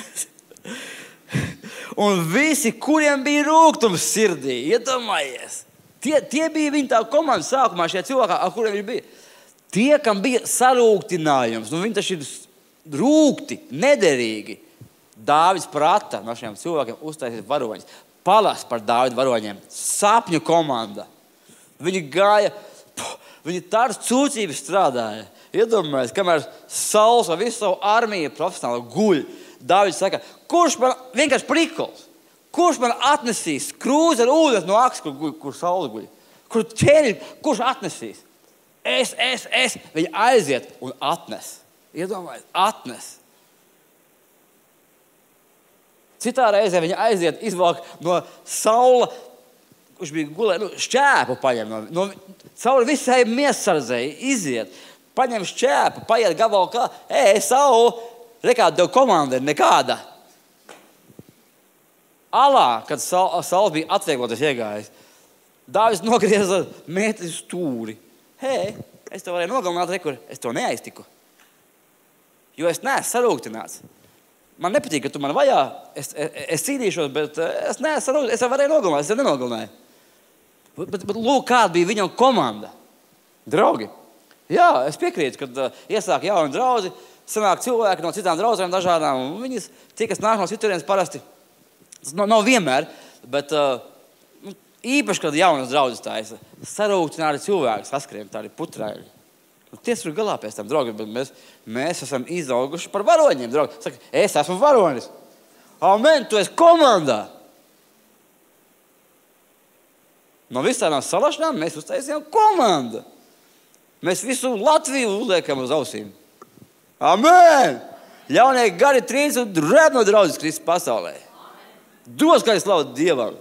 Un visi, kuriem bija rūgtums sirdī, iedomājies. Tie, tie bija viņa tā komanda sākumā, šie cilvēki, ar kuriem viņi bija. Tie, kam bija sarūktinājums, nu viņi taču ir rūgti, nederīgi. Dāvids prata no šiem cilvēkiem uztaisīt varoņus. Palas par Dāvidu varoņiem. Sapņu komanda. Viņi gāja, viņi tādas cūcības strādāja. Iedomājies, kamēr Sauls ar visu savu armiju profesionāli guļ, Dāvids saka, kurš man, vienkārši prikols, kurš man atnesīs krūzi ar ūdens no akas, kur, kur, kur Sauls guļ? Kur ķēri, kurš atnesīs? Es, es, es. Viņi aiziet un atnes. Iedomājies, atnes. Citā reizē viņi aiziet, izvelk no Saula, kurš bija gulē, nu, šķēpu paņem. No, no, cauri visai miesardzei iziet, paņem šķēpu, paiet gabalu kā, ej, Saul, rekāda tev komanda ir nekāda. Alā, kad Sauls Saul bija atviegloties iegājis, Dāvids nogrieza mēteli stūri. Hei, es tev varēju nogalināt, rekur, es tev neaiztiku. Jo es neesmu sarūktināts. Man nepatīk, ka tu man vajā, es, es, es cīnīšos, bet es neesmu sarūktināts, es tev varēju nogalināt, es tev nenogalināju. Bet, bet, bet lūk, kāda bija viņam komanda. Draugi, jā, es piekrītu, kad uh, iesāk jauni draudzi, sanāk cilvēki no citām draudzēm dažādām, un viņas, tie, kas nāk no citurienes parasti, tas nav, nav vienmēr, bet uh, īpaši, kad jaunas draudzes taisa, sarūktināti cilvēki saskrien, tādi putrāļi. Ties tur galā pēc tam, draugi, bet mēs, mēs esam izauguši par varoņiem, draugi. Saka, es esmu varonis. Amen, tu esi komandā. No visām salašanām mēs uztaisījām komandu. Mēs visu Latviju uzliekam uz ausīm. Amen! Jaunie gari trīs un rēb no draudzes Kristus pasaulē. Dos, kā es slavu Dievam.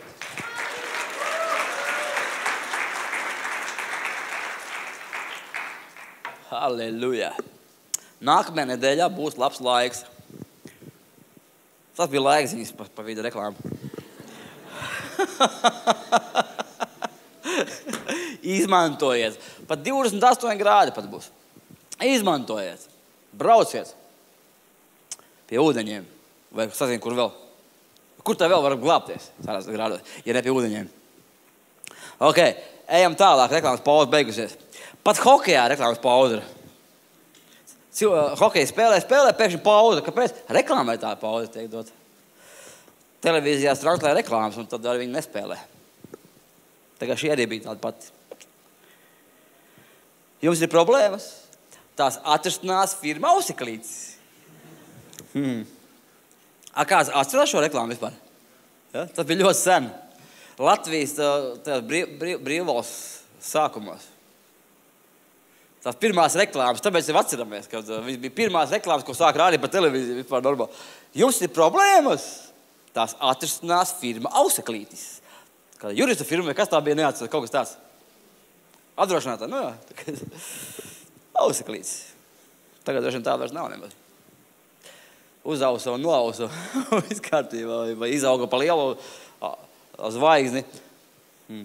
Halleluja. Nākamajā nedēļā būs labs laiks. Tas bija laiks viņas pa, pa vidu reklāmu. Izmantojiet. Pat divdesmit astoņi grādi pat būs. Izmantojiet. Brauciet pie ūdeņiem. Vai sazin, kur vēl? Kur tā vēl var glābties? Ja ne pie ūdeņiem. Ok, ejam tālāk. Reklāmas pauze beigusies. Pat hokejā reklāmas pauze. Hokeja spēlē, spēlē, pēkšņi pauze. Kāpēc? Reklāmai tā pauze tiek dot. Televīzijās translē reklāmas, un tad arī viņi nespēlē. Tagad šī arī bija tāda pati. Jums ir problēmas? Tās atrasinās firma Auseklītis. Hmm. A, kāds atcerās šo reklāmu vispār? Ja? Tas bija ļoti sen. Latvijas brīv, brīv, brīvvalsts sākumos. Tās pirmās reklāmas, tāpēc jau atceramies, kad uh, bija pirmās reklāmas, ko sāka rādīt par televīziju vispār normāli. Jums ir problēmas? Tās atrasinās firma Auseklītis. Kāda jurista firma, kas tā bija neatceras, kaut kas tāds. Apdrošinātā, nu jā. Auseklītis. Tagad droši vien tā vairs nav nemaz. Uzausa un noausa, viss kārtībā, vai izauga pa lielu zvaigzni. Hmm.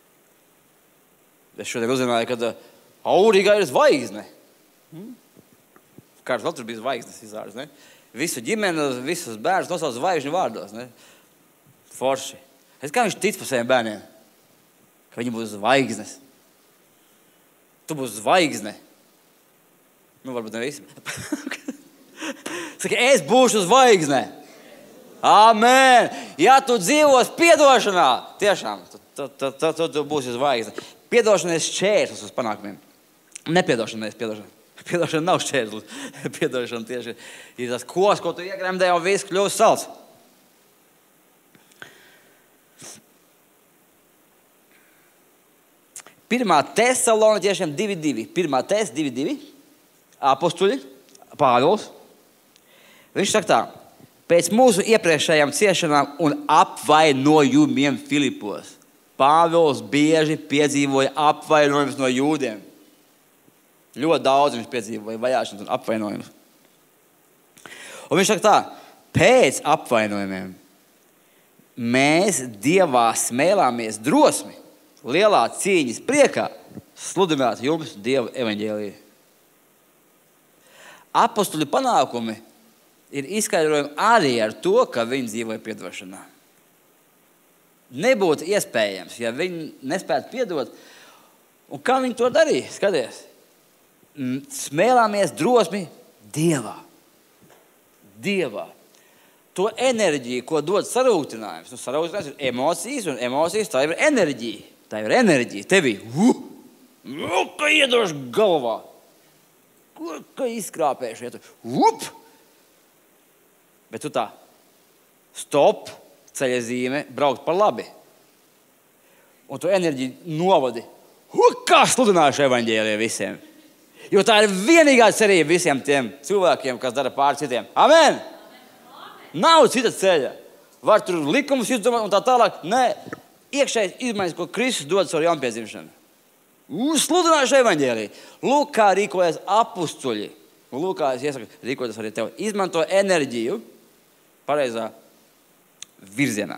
Es šodien uzzināju, kad Aurīgā ir zvaigzne. Hmm? Kāds vēl tur bija zvaigznes izrādes, ne? Visu ģimeni, visus bērnus nosauc zvaigžņu vārdos, ne? Forši. Es kā viņš tic par saviem bērniem? Ka viņi būs zvaigznes. Tu būs zvaigzne. Nu, varbūt ne visi. Saka, es būšu zvaigzne. Amen. Ja tu dzīvos piedošanā, tiešām, tu, tu, tu, tu, tu būsi zvaigzne. Piedošana ir šķērslis uz panākumiem. Nepiedošana, nevis piedošana. Piedošana nav šķērslis. Piedošana tieši ir tas kos, ko tu iegremdēji un viss kļūst salds. Pirmā Tesaloniķiešiem divi divi. Pirmā Tes divi divi. Apostuļi, Pāvils. Viņš saka tā. Pēc mūsu iepriekšējām ciešanām un apvainojumiem Filipos. Pāvils bieži piedzīvoja apvainojumus no jūdiem. Ļoti daudz viņš piedzīvoja vajāšanas un apvainojumus. Un viņš saka tā, pēc apvainojumiem mēs Dievā smēlāmies drosmi, lielā cīņas priekā sludināt jums Dieva evaņģēliju. Apostuļu panākumi ir izskaidrojumi arī ar to, ka viņi dzīvoja piedošanā. Nebūtu iespējams, ja viņi nespētu piedot. Un kā viņi to darīja? Skaties. Smēlāmies drosmi Dievā. Dievā. To enerģiju, ko dod sarūktinājums. Nu, sarūktinājums ir emocijas, un emocijas tā ir enerģija. Tā ir enerģija. Tevī, uh, nu, ka iedošu galvā. Kur, ka izkrāpējuši, ja tu, up! Bet tu tā, stop, ceļa zīme, braukt par labi. Un tu enerģiju novadi, kā sludināšu evaņģēliju visiem. Jo tā ir vienīgā cerība visiem tiem cilvēkiem, kas dara pār citiem. Amen! Amen. Nav cita ceļa. Var tur likumus izdomāt un tā tālāk. Nē, iekšēji izmaiņas, ko Kristus dod savu jaunpiedzimšanu. Sludināšu evaņģēliju. Lūk, kā rīkojas apustuļi. Un lūk, kā es iesaku rīkoties arī tev. Izmanto enerģiju pareizā virzienā.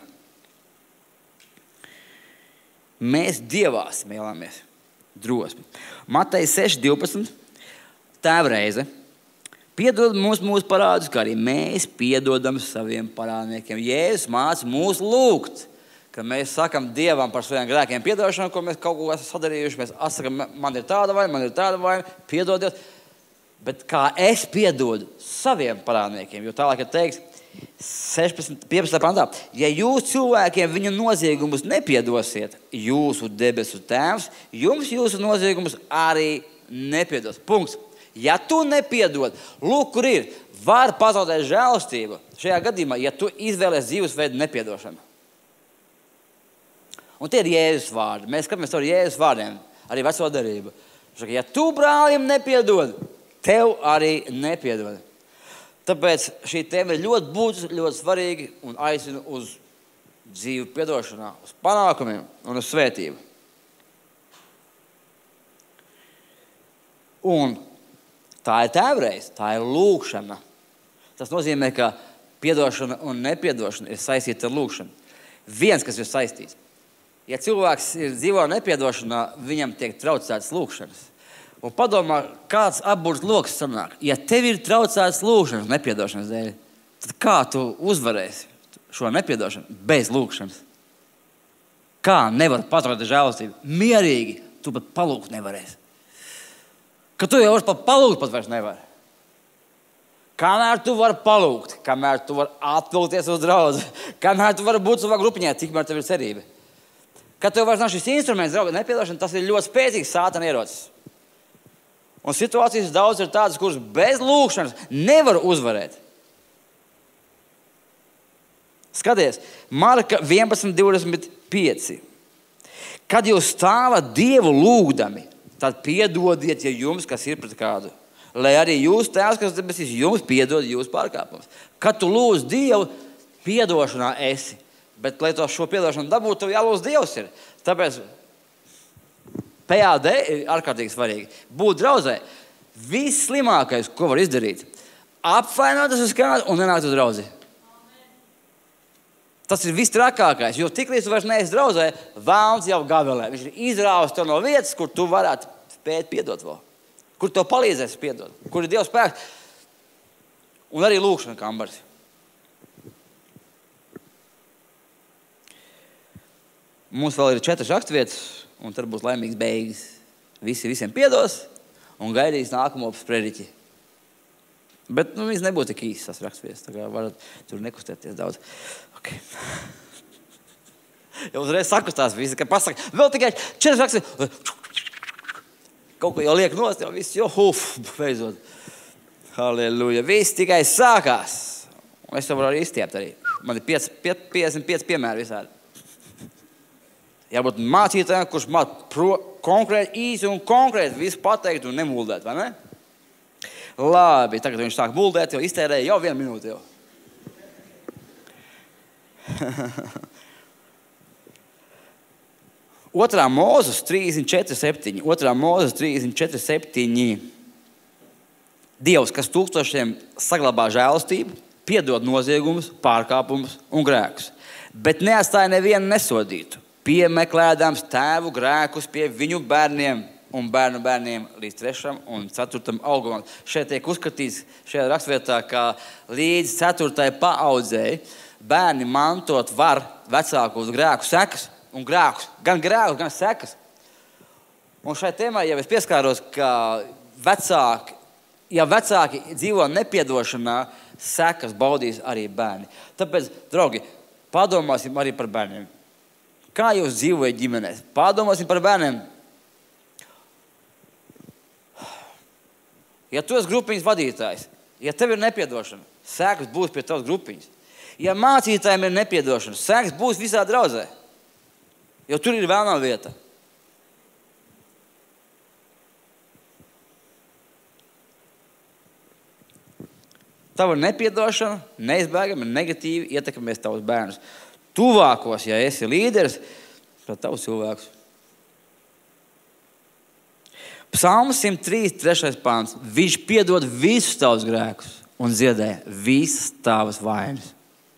Mēs Dievās mēlamies drosmi. Mateja seši divpadsmit. Tēvreize. Piedod mums mūsu parādus, kā arī mēs piedodam saviem parādniekiem. Jēzus māca mūs lūgt, ka mēs sakam Dievam par saviem grēkiem piedošanu, ko mēs kaut ko esam sadarījuši. Mēs atsakam, man ir tāda vaina, man ir tāda vaina, piedodiet. Bet kā es piedodu saviem parādniekiem, jo tālāk ir teiks, sešpadsmit, piecpadsmit pantā. Ja jūs cilvēkiem viņu noziegumus nepiedosiet, jūsu debesu tēvs jums jūsu noziegumus arī nepiedos. Punkts. Ja tu nepiedod, lūk, kur ir, var pazaudēt žēlastību. Šajā gadījumā, ja tu izvēlies dzīvesveidu nepiedošanu. Un tie ir Jēzus vārdi. Mēs skatāmies ar Jēzus vārdiem, arī veco derību. Saka, ja tu brālim nepiedod, tev arī nepiedod. Tāpēc šī tēma ir ļoti būtiska, ļoti svarīga un aicina uz dzīvi piedošanā, uz panākumiem un uz svētību. Un tā ir tēvreiz, tā ir lūkšana. Tas nozīmē, ka piedošana un nepiedošana ir saistīta ar lūkšanu. Viens, kas ir saistīts. Ja cilvēks ir dzīvo nepiedošanā, viņam tiek traucētas lūkšanas. Un padomā, kāds apburts loks sanāk. Ja tev ir traucētas lūkšanas nepiedošanas dēļ, tad kā tu uzvarēsi šo nepiedošanu bez lūkšanas? Kā nevar paturēt žēlastību? Mierīgi tu pat palūgt nevarēsi. Ka tu jau vairs pat palūgt pat vairs nevar. Kamēr tu vari palūgt, kamēr tu vari atvilkties uz draudzi, kamēr tu vari būt savā grupiņā, tikmēr tev ir cerība. Kad tev vairs nav šis instruments, draugi, nepiedošana, tas ir ļoti spēcīgs sātana ierocis. Un situācijas daudz ir tādas, kuras bez lūkšanas nevar uzvarēt. Skaties, Marka vienpadsmit divdesmit pieci. Kad jūs stāvat Dievu lūgdami, tad piedodiet, ja jums kas ir pret kādu. Lai arī jūs tēvs, kas debesīs, jums piedod jūsu pārkāpumus. Kad tu lūdz Dievu, piedošanā esi. Bet, lai to šo piedošanu dabūtu, tev jālūdz Dievs ir. Tāpēc P A D ir ārkārtīgi svarīgi. Būt draudzē. Viss slimākais, ko var izdarīt, apvainoties uz kādu un nenākt uz draudzi. Tas ir viss trakākais, jo tiklīdz tu vairs neesi draudzē, vēlns jau gavelē. Viņš ir izrāvis tev no vietas, kur tu varētu spēt piedot vēl. Kur tev palīdzēs piedot. Kur ir Dievs spēks. Un arī lūkšana kambars. Mums vēl ir četras rakstvietas, un tad būs laimīgs beigas. Visi visiem piedos un gaidīs nākamo sprediķi. Bet nu, viņas nebūs tik īsas tās rakstvietas, tā kā varat tur nekustēties daudz. Okay. Jau uzreiz sakustās visi, ka pasaka, vēl tikai četras rakstvietas. Kaut ko jau liek nost, jau viss, jo huf, beidzot. Halleluja. Viss tikai sākās. Un es to varu arī izstiept arī. Man ir piecdesmit pieci piemēri visādi. Jābūt mācītājiem, kurš māca konkrēti, īsi un konkrēti visu pateikt un nemuldēt, vai ne? Labi, tagad viņš sāk muldēt, jau iztērēja jau vienu minūti jau. Otrā Mūzes trīsdesmit četri septiņi. Otrā Mūzes trīsdesmit četri septiņi. Dievs, kas tūkstošiem saglabā žēlastību, piedod noziegumus, pārkāpumus un grēkus, bet neatstāja nevienu nesodītu, piemeklēdams tēvu grēkus pie viņu bērniem un bērnu bērniem līdz trešam un ceturtam augumam. Šeit tiek uzskatīts šajā rakstvietā, ka līdz ceturtai paaudzēji bērni mantot var vecāku uz grēku sekas un grēkus, gan grēkus, gan sekas. Un šai tēmai jau es pieskāros, ka vecāki, ja vecāki dzīvo nepiedošanā, sekas baudīs arī bērni. Tāpēc, draugi, padomāsim arī par bērniem. Kā jūs dzīvojat ģimenēs? Padomāsim par bērniem. Ja tu esi grupiņas vadītājs, ja tev ir nepiedošana, sēkas būs pie tavas grupiņas. Ja mācītājiem ir nepiedošana, sēkas būs visā draudzē. Jo tur ir vēlnā vieta. Tava nepiedošana neizbēgami negatīvi ietekmēs tavus bērnus. Tuvākos, ja esi līderis, tad tavs cilvēks. Psalms simt trīs, trešais pāns. Viņš piedod visus tavus grēkus un dziedē visas tavas vainas.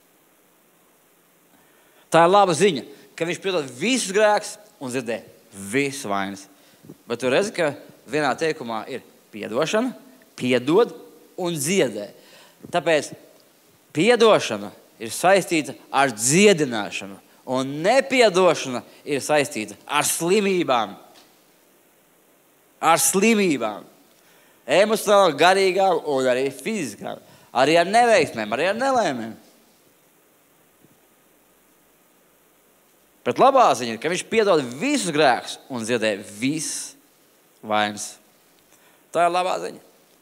Tā ir laba ziņa, ka viņš piedod visus grēkus un dziedē visas vainas. Bet tu redzi, ka vienā teikumā ir piedošana, piedod un dziedē. Tāpēc piedošana ir saistīta ar dziedināšanu, un nepiedošana ir saistīta ar slimībām. Ar slimībām. Emocionāli, garīgām un arī fiziskām. Arī ar neveiksmēm, arī ar nelēmēm. Bet labā ziņa ir, ka viņš piedod visus grēkus un dziedē visas vainas. Tā ir labā ziņa.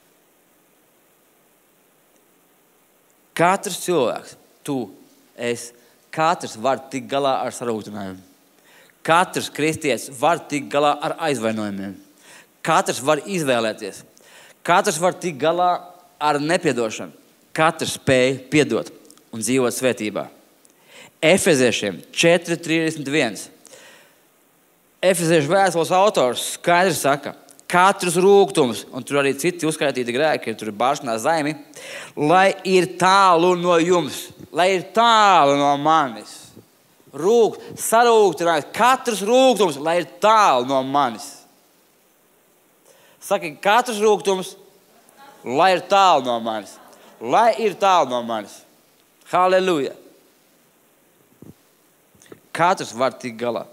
Katrs cilvēks, tu, es, katrs var tikt galā ar sarūktinājumu. Katrs kristietis var tikt galā ar aizvainojumiem. Katrs var izvēlēties. Katrs var tikt galā ar nepiedošanu. Katrs spēj piedot un dzīvot svētībā. Efeziešiem četri trīsdesmit viens. Efeziešu vēstules autors skaidri saka, katrs rūgtums, un tur arī citi uzskaitīti grēki, tur ir bāšanās zaimi, lai ir tālu no jums, lai ir tālu no manis. Rūgt, sarūgtinājums, katrs rūgtums, lai ir tālu no manis. Saki, katrs rūgtums, lai ir tālu no manis. Lai ir tālu no manis. Halleluja. Katrs var tikt galā.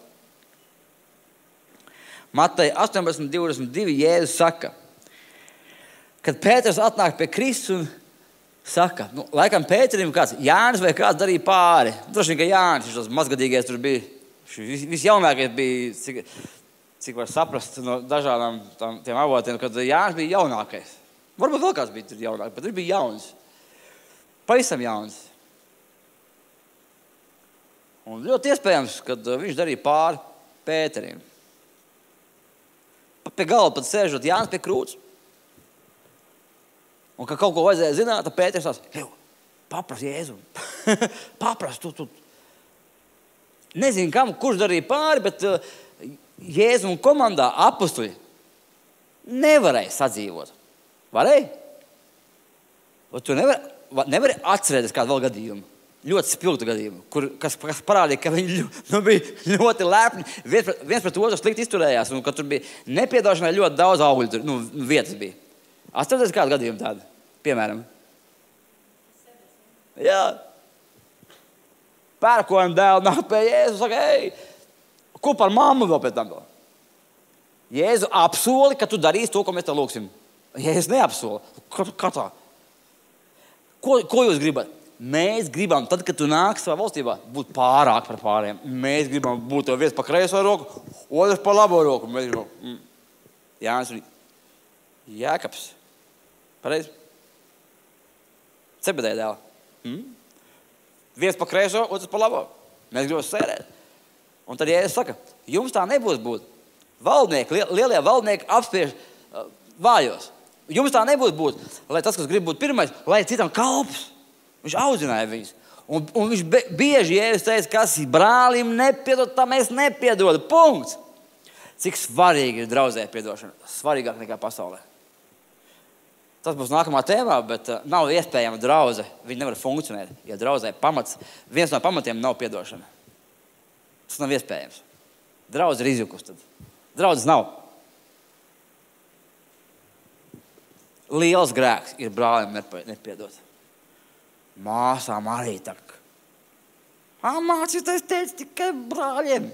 Mateja astoņpadsmit divdesmit divi Jēzus saka, kad Pēters atnāk pie Kristus un saka, nu, laikam Pēterim kāds Jānis vai kāds darīja pāri. Droši vien, ka Jānis, viņš tas mazgadīgais tur bija, vis, visjaunākais bija, cik, cik var saprast no dažādām tam, tiem avotiem, kad Jānis bija jaunākais. Varbūt vēl kāds bija tur jaunāks, bet viņš bija jauns. Pavisam jauns. Un ļoti iespējams, kad viņš darīja pāri Pēterim. Pie galva pat sēžot Jānis pie krūts. Un, kad kaut ko vajadzēja zināt, tad Pēters tās, hei, papras Jēzu. papras, tu, tu. Nezinu, kam, kurš darīja pāri, bet uh, Jēzu un komandā apustuļi nevarēja sadzīvot. Varēja? Un tu nevari, nevari atcerēties kādu vēl gadījumu. Ļoti spilgtu gadījumu, kur, kas, kas parādīja, ka viņi nu, bija ļoti lepni. Viens pret, viens pret otru slikti izturējās, un ka tur bija nepiedošanai ļoti daudz augļu, tur, nu, vietas bija. Atcerieties kādu gadījumu tādu, piemēram. Jā. Pērkona dēlu nāk pie Jēzu, saka, ej, ko par mammu vēl pēc tam? Jēzu apsoli, ka tu darīsi to, ko mēs tev lūksim. Jēzus neapsola. Kā, kā tā? Ko, ko jūs gribat? Mēs gribam, tad, kad tu nāks savā valstībā, būt pārāk par pārējiem. Mēs gribam būt to viens pa kreiso roku, otrs pa labo roku. Mēs gribam, mm. Jānis un Jēkabs. Pareizi? Cebedēja dēla. Mm. Viens pa kreiso, otrs pa labo. Mēs gribam sērēt. Un tad Jēzus saka, jums tā nebūs būt. Valdnieki, lielie valdnieki apspiež uh, vājos. Jums tā nebūs būt, lai tas, kas grib būt pirmais, lai citam kalps. Viņš audzināja viņus. Un, un viņš be, bieži Jēzus teica, kas brālim nepiedod, tam es nepiedodu. Punkts. Cik svarīgi ir draudzē piedošana. Svarīgāk nekā pasaulē. Tas būs nākamā tēmā, bet uh, nav iespējama draudze. Viņi nevar funkcionēt, ja draudzē pamats. Viens no pamatiem nav piedošana. Tas nav iespējams. Draudze ir izjukus tad. Draudzes nav. Liels grēks ir brālim nepiedot. Māsām arī tak. Mācītājs teica tikai brāļiem.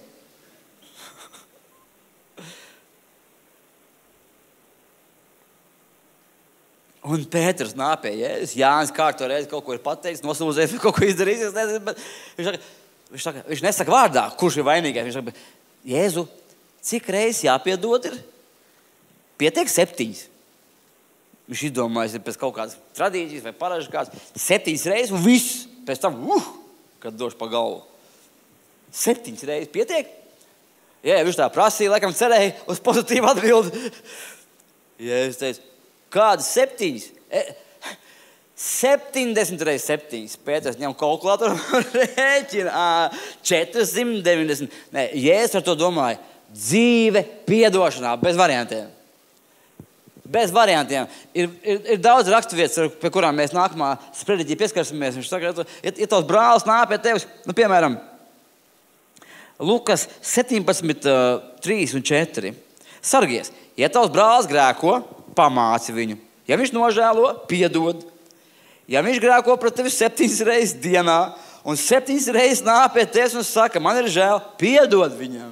Un Pēters nāk pie Jēzus. Jānis kārto reizi kaut ko ir pateicis, nosūdzējis, kaut ko izdarījis. Nezinu, bet viņš, saka, viņš, saka, viņš nesaka vārdā, kurš ir vainīgais. Viņš saka, Jēzu, cik reizes jāpiedod ir? Pietiek septiņas. Viņš izdomājas pēc kaut kādas tradīcijas vai paražas kāds. Septiņas reizes un viss. Pēc tam, uh, kad došu pa galvu. Septiņas reizes pietiek? Jā, viņš tā prasīja, laikam cerēja uz pozitīvu atbildi. Jā, es teicu, kādas septiņas? E, septiņdesmit reizes septiņas. Pēters ņem kalkulātoru rēķina. četrsimt deviņdesmit. Nē, Jēzus ar to domāja. Dzīve piedošanā, bez variantiem. Bez variantiem. Ir, ir, ir daudz raksturvietas, pie kurām mēs nākamā sprediķī pieskarsimies. Viņš saka, ja, ja tavs brālis nāk pie tevis, nu, piemēram, Lukas septiņpadsmit, trīs un četri. Sargies, ja tavs brālis grēko, pamāci viņu. Ja viņš nožēlo, piedod. Ja viņš grēko pret tevi septiņas reizes dienā un septiņas reizes nāk pie tevis un saka, man ir žēl, piedod viņam.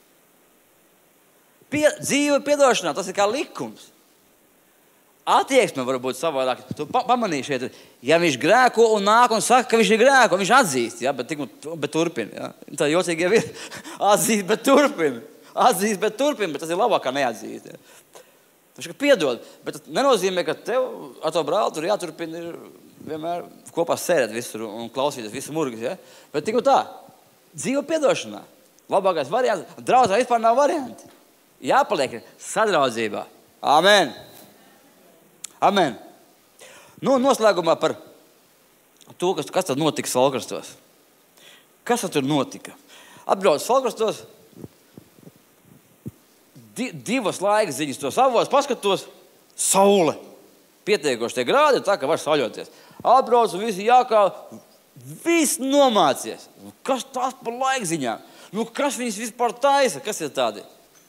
Pie, dzīve piedošanā, tas ir kā likums. Attieksme var būt savādāk. Tu pa, pamanīji šeit, ja viņš grēko un nāk un saka, ka viņš ir grēko, viņš atzīst, ja, bet, bet turpina. Ja. Tā jocīgi jau ir. Atzīst, bet turpina. Atzīst, bet turpina, bet tas ir labāk kā neatzīst. Ja. Viņš ka piedod, bet tas nenozīmē, ka tev ar to brāli tur jāturpina ir vienmēr kopā sēdēt visur un klausīties visu murgas. Ja. Bet tik un tā, dzīve piedošanā. Labākais variants, draudzē vispār nav varianti. Jāpaliek sadraudzībā. Amen. Amen. Nu, noslēgumā par to, kas, kas tad notika Salkrastos. Kas tad tur notika? Atbrauc Salkrastos, di, divas laikas ziņas tos avos, paskatos, saule. Pietiekoši tie grādi, tā ka var saļoties. Atbrauc un visi jākā, viss nomācies. Kas tās par laikziņām? Nu, kas viņas vispār taisa? Kas ir tādi?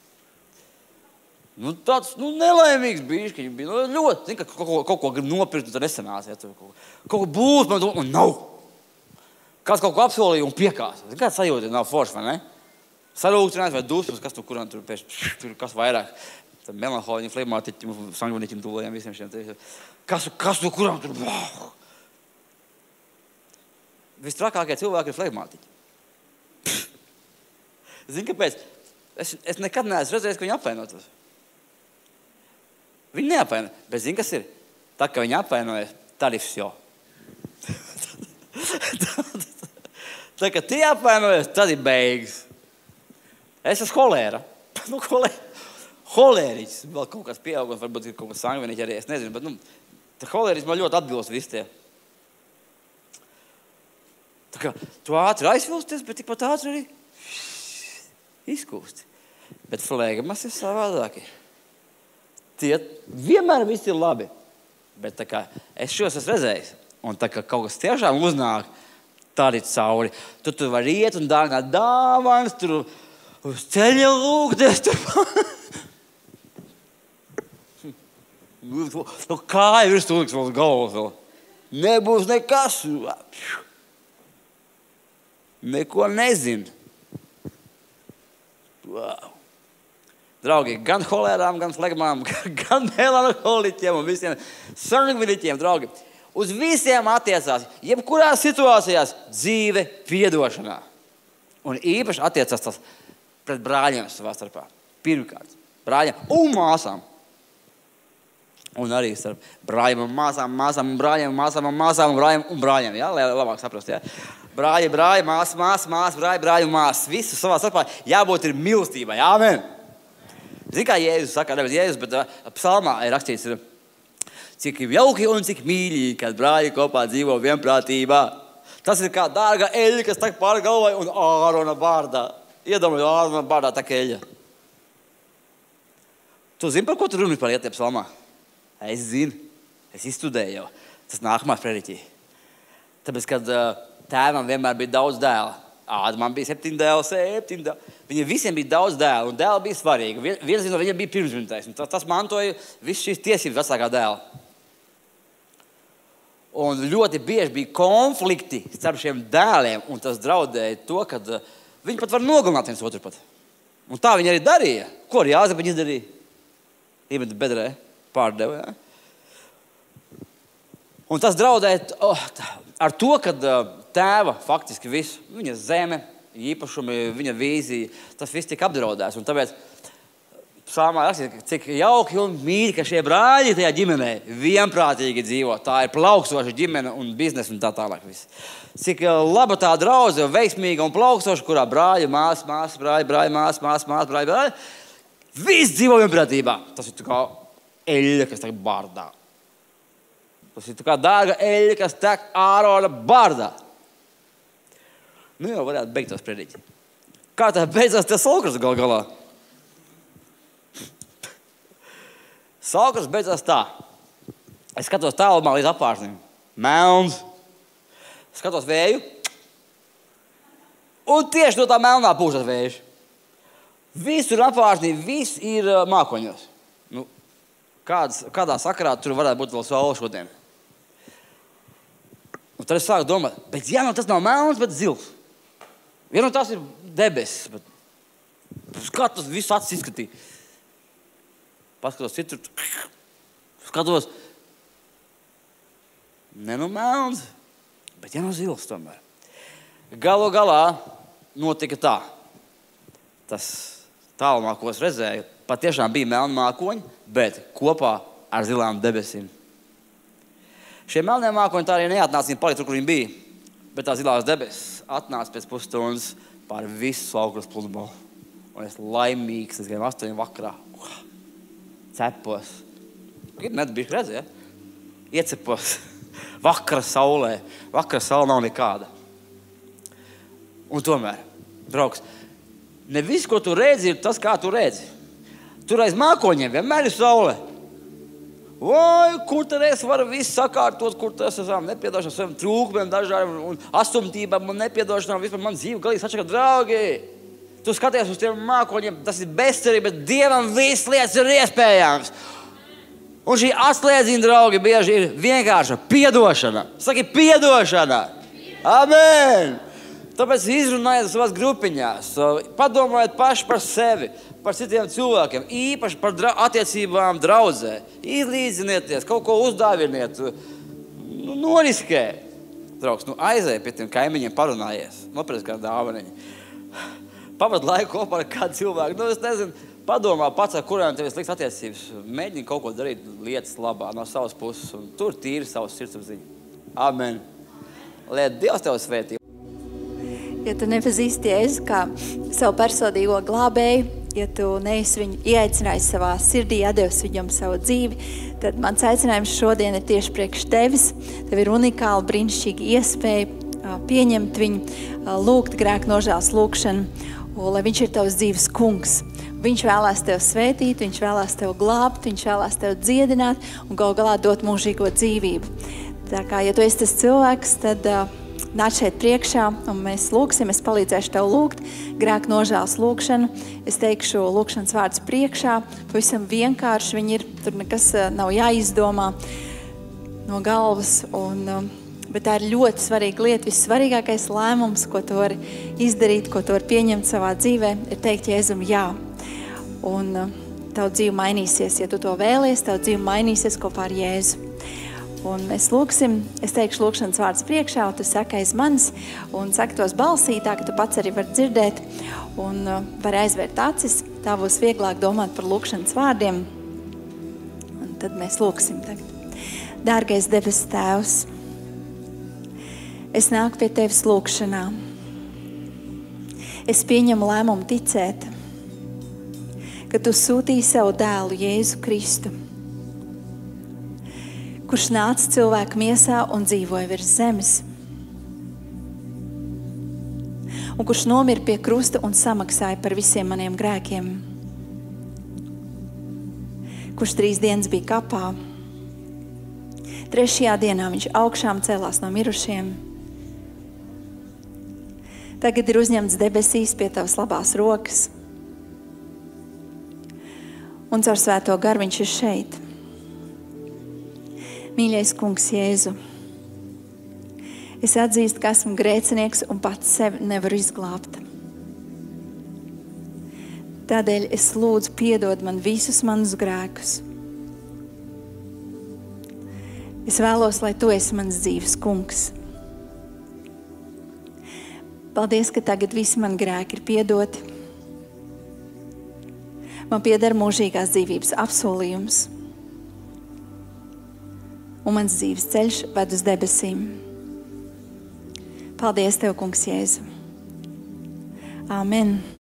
Nu, tāds nu, nelaimīgs bišķiņš bija. Nu, ļoti, zin, ka kaut ko, kaut ko grib nopirkt, un tad nesanās. Ja, kaut, kaut ko būs, man un nav. Kāds kaut ko apsolīja un piekās. Zin, kāds sajūta nav forši, vai ne? Sarūktināt vai dusmas, kas tur, kuram tur pēc, tur kas vairāk. Tad melanholiņi, flegmātiķi, sangviniķi, tūlējiem visiem šiem. Kas, kas tur, kuram tur, wow. Vistrakākie cilvēki ir flegmātiķi. Zin, kāpēc? Es, es nekad neesmu redzējis, ka viņi apvainotos. Viņi neapvaino, bet zini, kas ir? Tā, ka viņi apvainojas, tad ir jau. Tā, ka tie apvainojas, tad ir beigas. Es esmu holēra. Nu, holēriķis. Vēl kaut kāds pieaugums, varbūt ir kaut kas sangviniķi arī, es nezinu, bet, nu, tā holēriķis man ļoti atbilst visi tie. Tā kā tu ātri aizvilsties, bet tikpat ātri arī izkūsti. Bet flēgamas ir savādāki. Tie vienmēr viss ir labi. Bet tā kā es šos esmu redzējis, un tā kā kaut kas tiešām uznāk, tā arī cauri. Tu tur var iet un dāvināt dāvanas, tur uz ceļa lūgties. Tur... nu, kāja virs tūliks vēl uz galvas vēl. Nebūs nekas. Neko nezinu. Wow. Draugi, gan holērām, gan flegmām, gan melanholiķiem un visiem sangviniķiem, draugi, uz visiem attiecās, jebkurās situācijās dzīve piedošanā. Un īpaši attiecās tas pret brāļiem savā starpā. Pirmkārt, brāļiem un māsām. Un arī starp brāļiem un māsām, māsām un brāļiem, māsām un māsām un brāļiem un brāļiem. Jā, lai labāk saprast, jā. Brāļi, brāļi, māsas, māsas, māsas, brāļi, brāļi un māsas. Visu savā starpā jābūt ir mīlestībai. Amen. Zini, kā Jēzus saka, nevis Jēzus, bet uh, psalmā ir rakstīts, cik jauki un cik mīļi, kad brāļi kopā dzīvo vienprātībā. Tas ir kā dārga eļļa, kas tak pāri galvai un Ārona bārdā. Iedomāju, Ārona bārdā tak eļļa. Tu zini, par ko tu runi par ietiem psalmā? Es zinu, es izstudēju jau. Tas nākamā prediķī. Tāpēc, kad uh, tēvam vienmēr bija daudz dēla. Ādamam bija septiņi dēli, septiņi dēli. Viņiem visiem bija daudz dēlu, un dēli bija svarīgi. Viens no viņiem bija pirmsdzimtais. Tas, tas mantoja visu šīs tiesības vecākā dēla. Un ļoti bieži bija konflikti starp šiem dēliem, un tas draudēja to, ka uh, viņi pat var nogalināt viens otru pat. Un tā viņi arī darīja. Ko arī Jāzepaņi izdarīja? Iemeta bedrē, pārdeva, jā. Un tas draudēja oh, ar to, ka uh, tēva faktiski visu, viņa zeme, īpašumi, viņa vīzija, tas viss tika apdraudēts. Un tāpēc psalmā rakstīt, cik jauki un mīļi, ka šie brāļi tajā ģimenē vienprātīgi dzīvo. Tā ir plaukstoša ģimene un biznesa un tā tālāk. Viss. Cik laba tā draudze, veiksmīga un plaukstoša, kurā brāļi, māsas, māsas, brāļi, brāļi, māsas, māsas, māsas, brāļi, brāļi. Viss dzīvo vienprātībā. Tas ir tā kā eļļa, kas tek bārdā. Tas ir tā kā dārga eļļa, kas tek Ārona bārdā. Nu jau varētu beigt tos prediķi. Kā tā beidzās tas Saulkars gal galā? Saulkars beidzās tā. Es skatos tālumā līdz apvārsnim. Melns. Skatos vēju. Un tieši no tā melnā pūšas vējš. Visur apvārsnī, viss ir mākoņos. Nu, kāds, kādā sakarā tur varētu būt vēl saule šodien? Un tad es sāku domāt, bet ja nu tas nav melns, bet zils. Ja nu tas ir debesis, bet skatos, visu acis izskatīja. Paskatos citur, skatos, ne nu melns, bet ja nu zils tomēr. Galu galā notika tā. Tas tālumā, ko es redzēju, patiešām bija melni mākoņi, bet kopā ar zilām debesīm. Šie melnie mākoņi tā arī neatnāca, viņi palika tur, kur viņi bija, bet tā zilās debesis atnāca pēc pusstundas pār visu Saulkars pludmali. Un es laimīgs, es gājām astoņiem vakarā, cepos. Ir net bišķi redz, ja? Iecepos vakara saulē. Vakara saule nav nekāda. Un tomēr, draugs, ne viss, ko tu redzi, ir tas, kā tu redzi. Tur aiz mākoņiem vienmēr ir saule. Vai, kur tad es varu visu sakārtot, kur tas esam nepiedošanām saviem trūkumiem, dažādiem un astumtībām un nepiedošanām, vispār man dzīve galīgi sačaka, draugi. Tu skaties uz tiem mākoņiem, tas ir bezcerīgi, bet Dievam viss lietas ir iespējams. Un šī atslēdziņa, draugi, bieži ir vienkārša piedošana. Saki, piedošana. Amen. Tāpēc izrunājiet savās grupiņās, padomājiet paši par sevi, par citiem cilvēkiem, īpaši par dra attiecībām draudzē. Izlīdzinieties, kaut ko uzdāviniet, nu, noriskē. Draugs, nu aizēj pie tiem kaimiņiem, parunājies, nopēc kā dāvaniņi. Pavad laiku kopā ar kādu cilvēku, nu es nezinu, padomā pats, ar kuriem tev slikts attiecības. Mēģini kaut ko darīt lietas labā no savas puses un tur tīri savas sirdsapziņu. Amen. Lai Dievs tev svētī. Ja tu nepazīsti Jēzu kā savu personīgo glābēju, ja tu neesi viņu ieaicinājis savā sirdī, atdevis viņam savu dzīvi, tad mans aicinājums šodien ir tieši priekš tevis. Tev ir unikāla, brīnišķīga iespēja pieņemt viņu, lūgt grēku nožēlas lūgšanu, lai viņš ir tavs dzīves kungs. Viņš vēlās tev svētīt, viņš vēlās tev glābt, viņš vēlās tev dziedināt un galu galā dot mūžīgo dzīvību. Tā kā, ja tu esi tas cilvēks, tad uh, nāc šeit priekšā un mēs lūgsim, es palīdzēšu tev lūgt grēku nožēlas lūgšanu. Es teikšu lūgšanas vārdus priekšā, pavisam vienkārši viņi ir, tur nekas uh, nav jāizdomā no galvas, un, uh, bet tā ir ļoti svarīga lieta. Vissvarīgākais lēmums, ko tu vari izdarīt, ko tu vari pieņemt savā dzīvē, ir teikt Jēzum jā. Un uh, tavu dzīve mainīsies, ja tu to vēlies, tavu dzīve mainīsies kopā ar Jēzu. Un mēs lūgsim, es teikšu lūgšanas vārdus priekšā, un tu saki aiz manis, un saki tos balsī, tā, ka tu pats arī var dzirdēt, un uh, var aizvērt acis, tā būs vieglāk domāt par lūgšanas vārdiem. Un tad mēs lūgsim tagad. Dārgais debesu Tēvs, es nāku pie tevis lūgšanā. Es pieņemu lēmumu ticēt, ka tu sūtīji savu dēlu Jēzu Kristu, kurš nāca cilvēku miesā un dzīvoja virs zemes. Un kurš nomira pie krusta un samaksāja par visiem maniem grēkiem. Kurš trīs dienas bija kapā. Trešajā dienā viņš augšām celās no mirušiem. Tagad ir uzņemts debesīs pie tavas labās rokas. Un caur svēto garu viņš ir šeit. Mīļais kungs Jēzu, es atzīstu, ka esmu grēcinieks un pats sevi nevaru izglābt. Tādēļ es lūdzu piedod man visus manus grēkus. Es vēlos, lai tu esi mans dzīves kungs. Paldies, ka tagad visi mani grēki ir piedoti. Man pieder mūžīgās dzīvības apsolījums. Un mans dzīves ceļš ved uz debesīm. Paldies Tev, Kungs Jēzu. Āmen.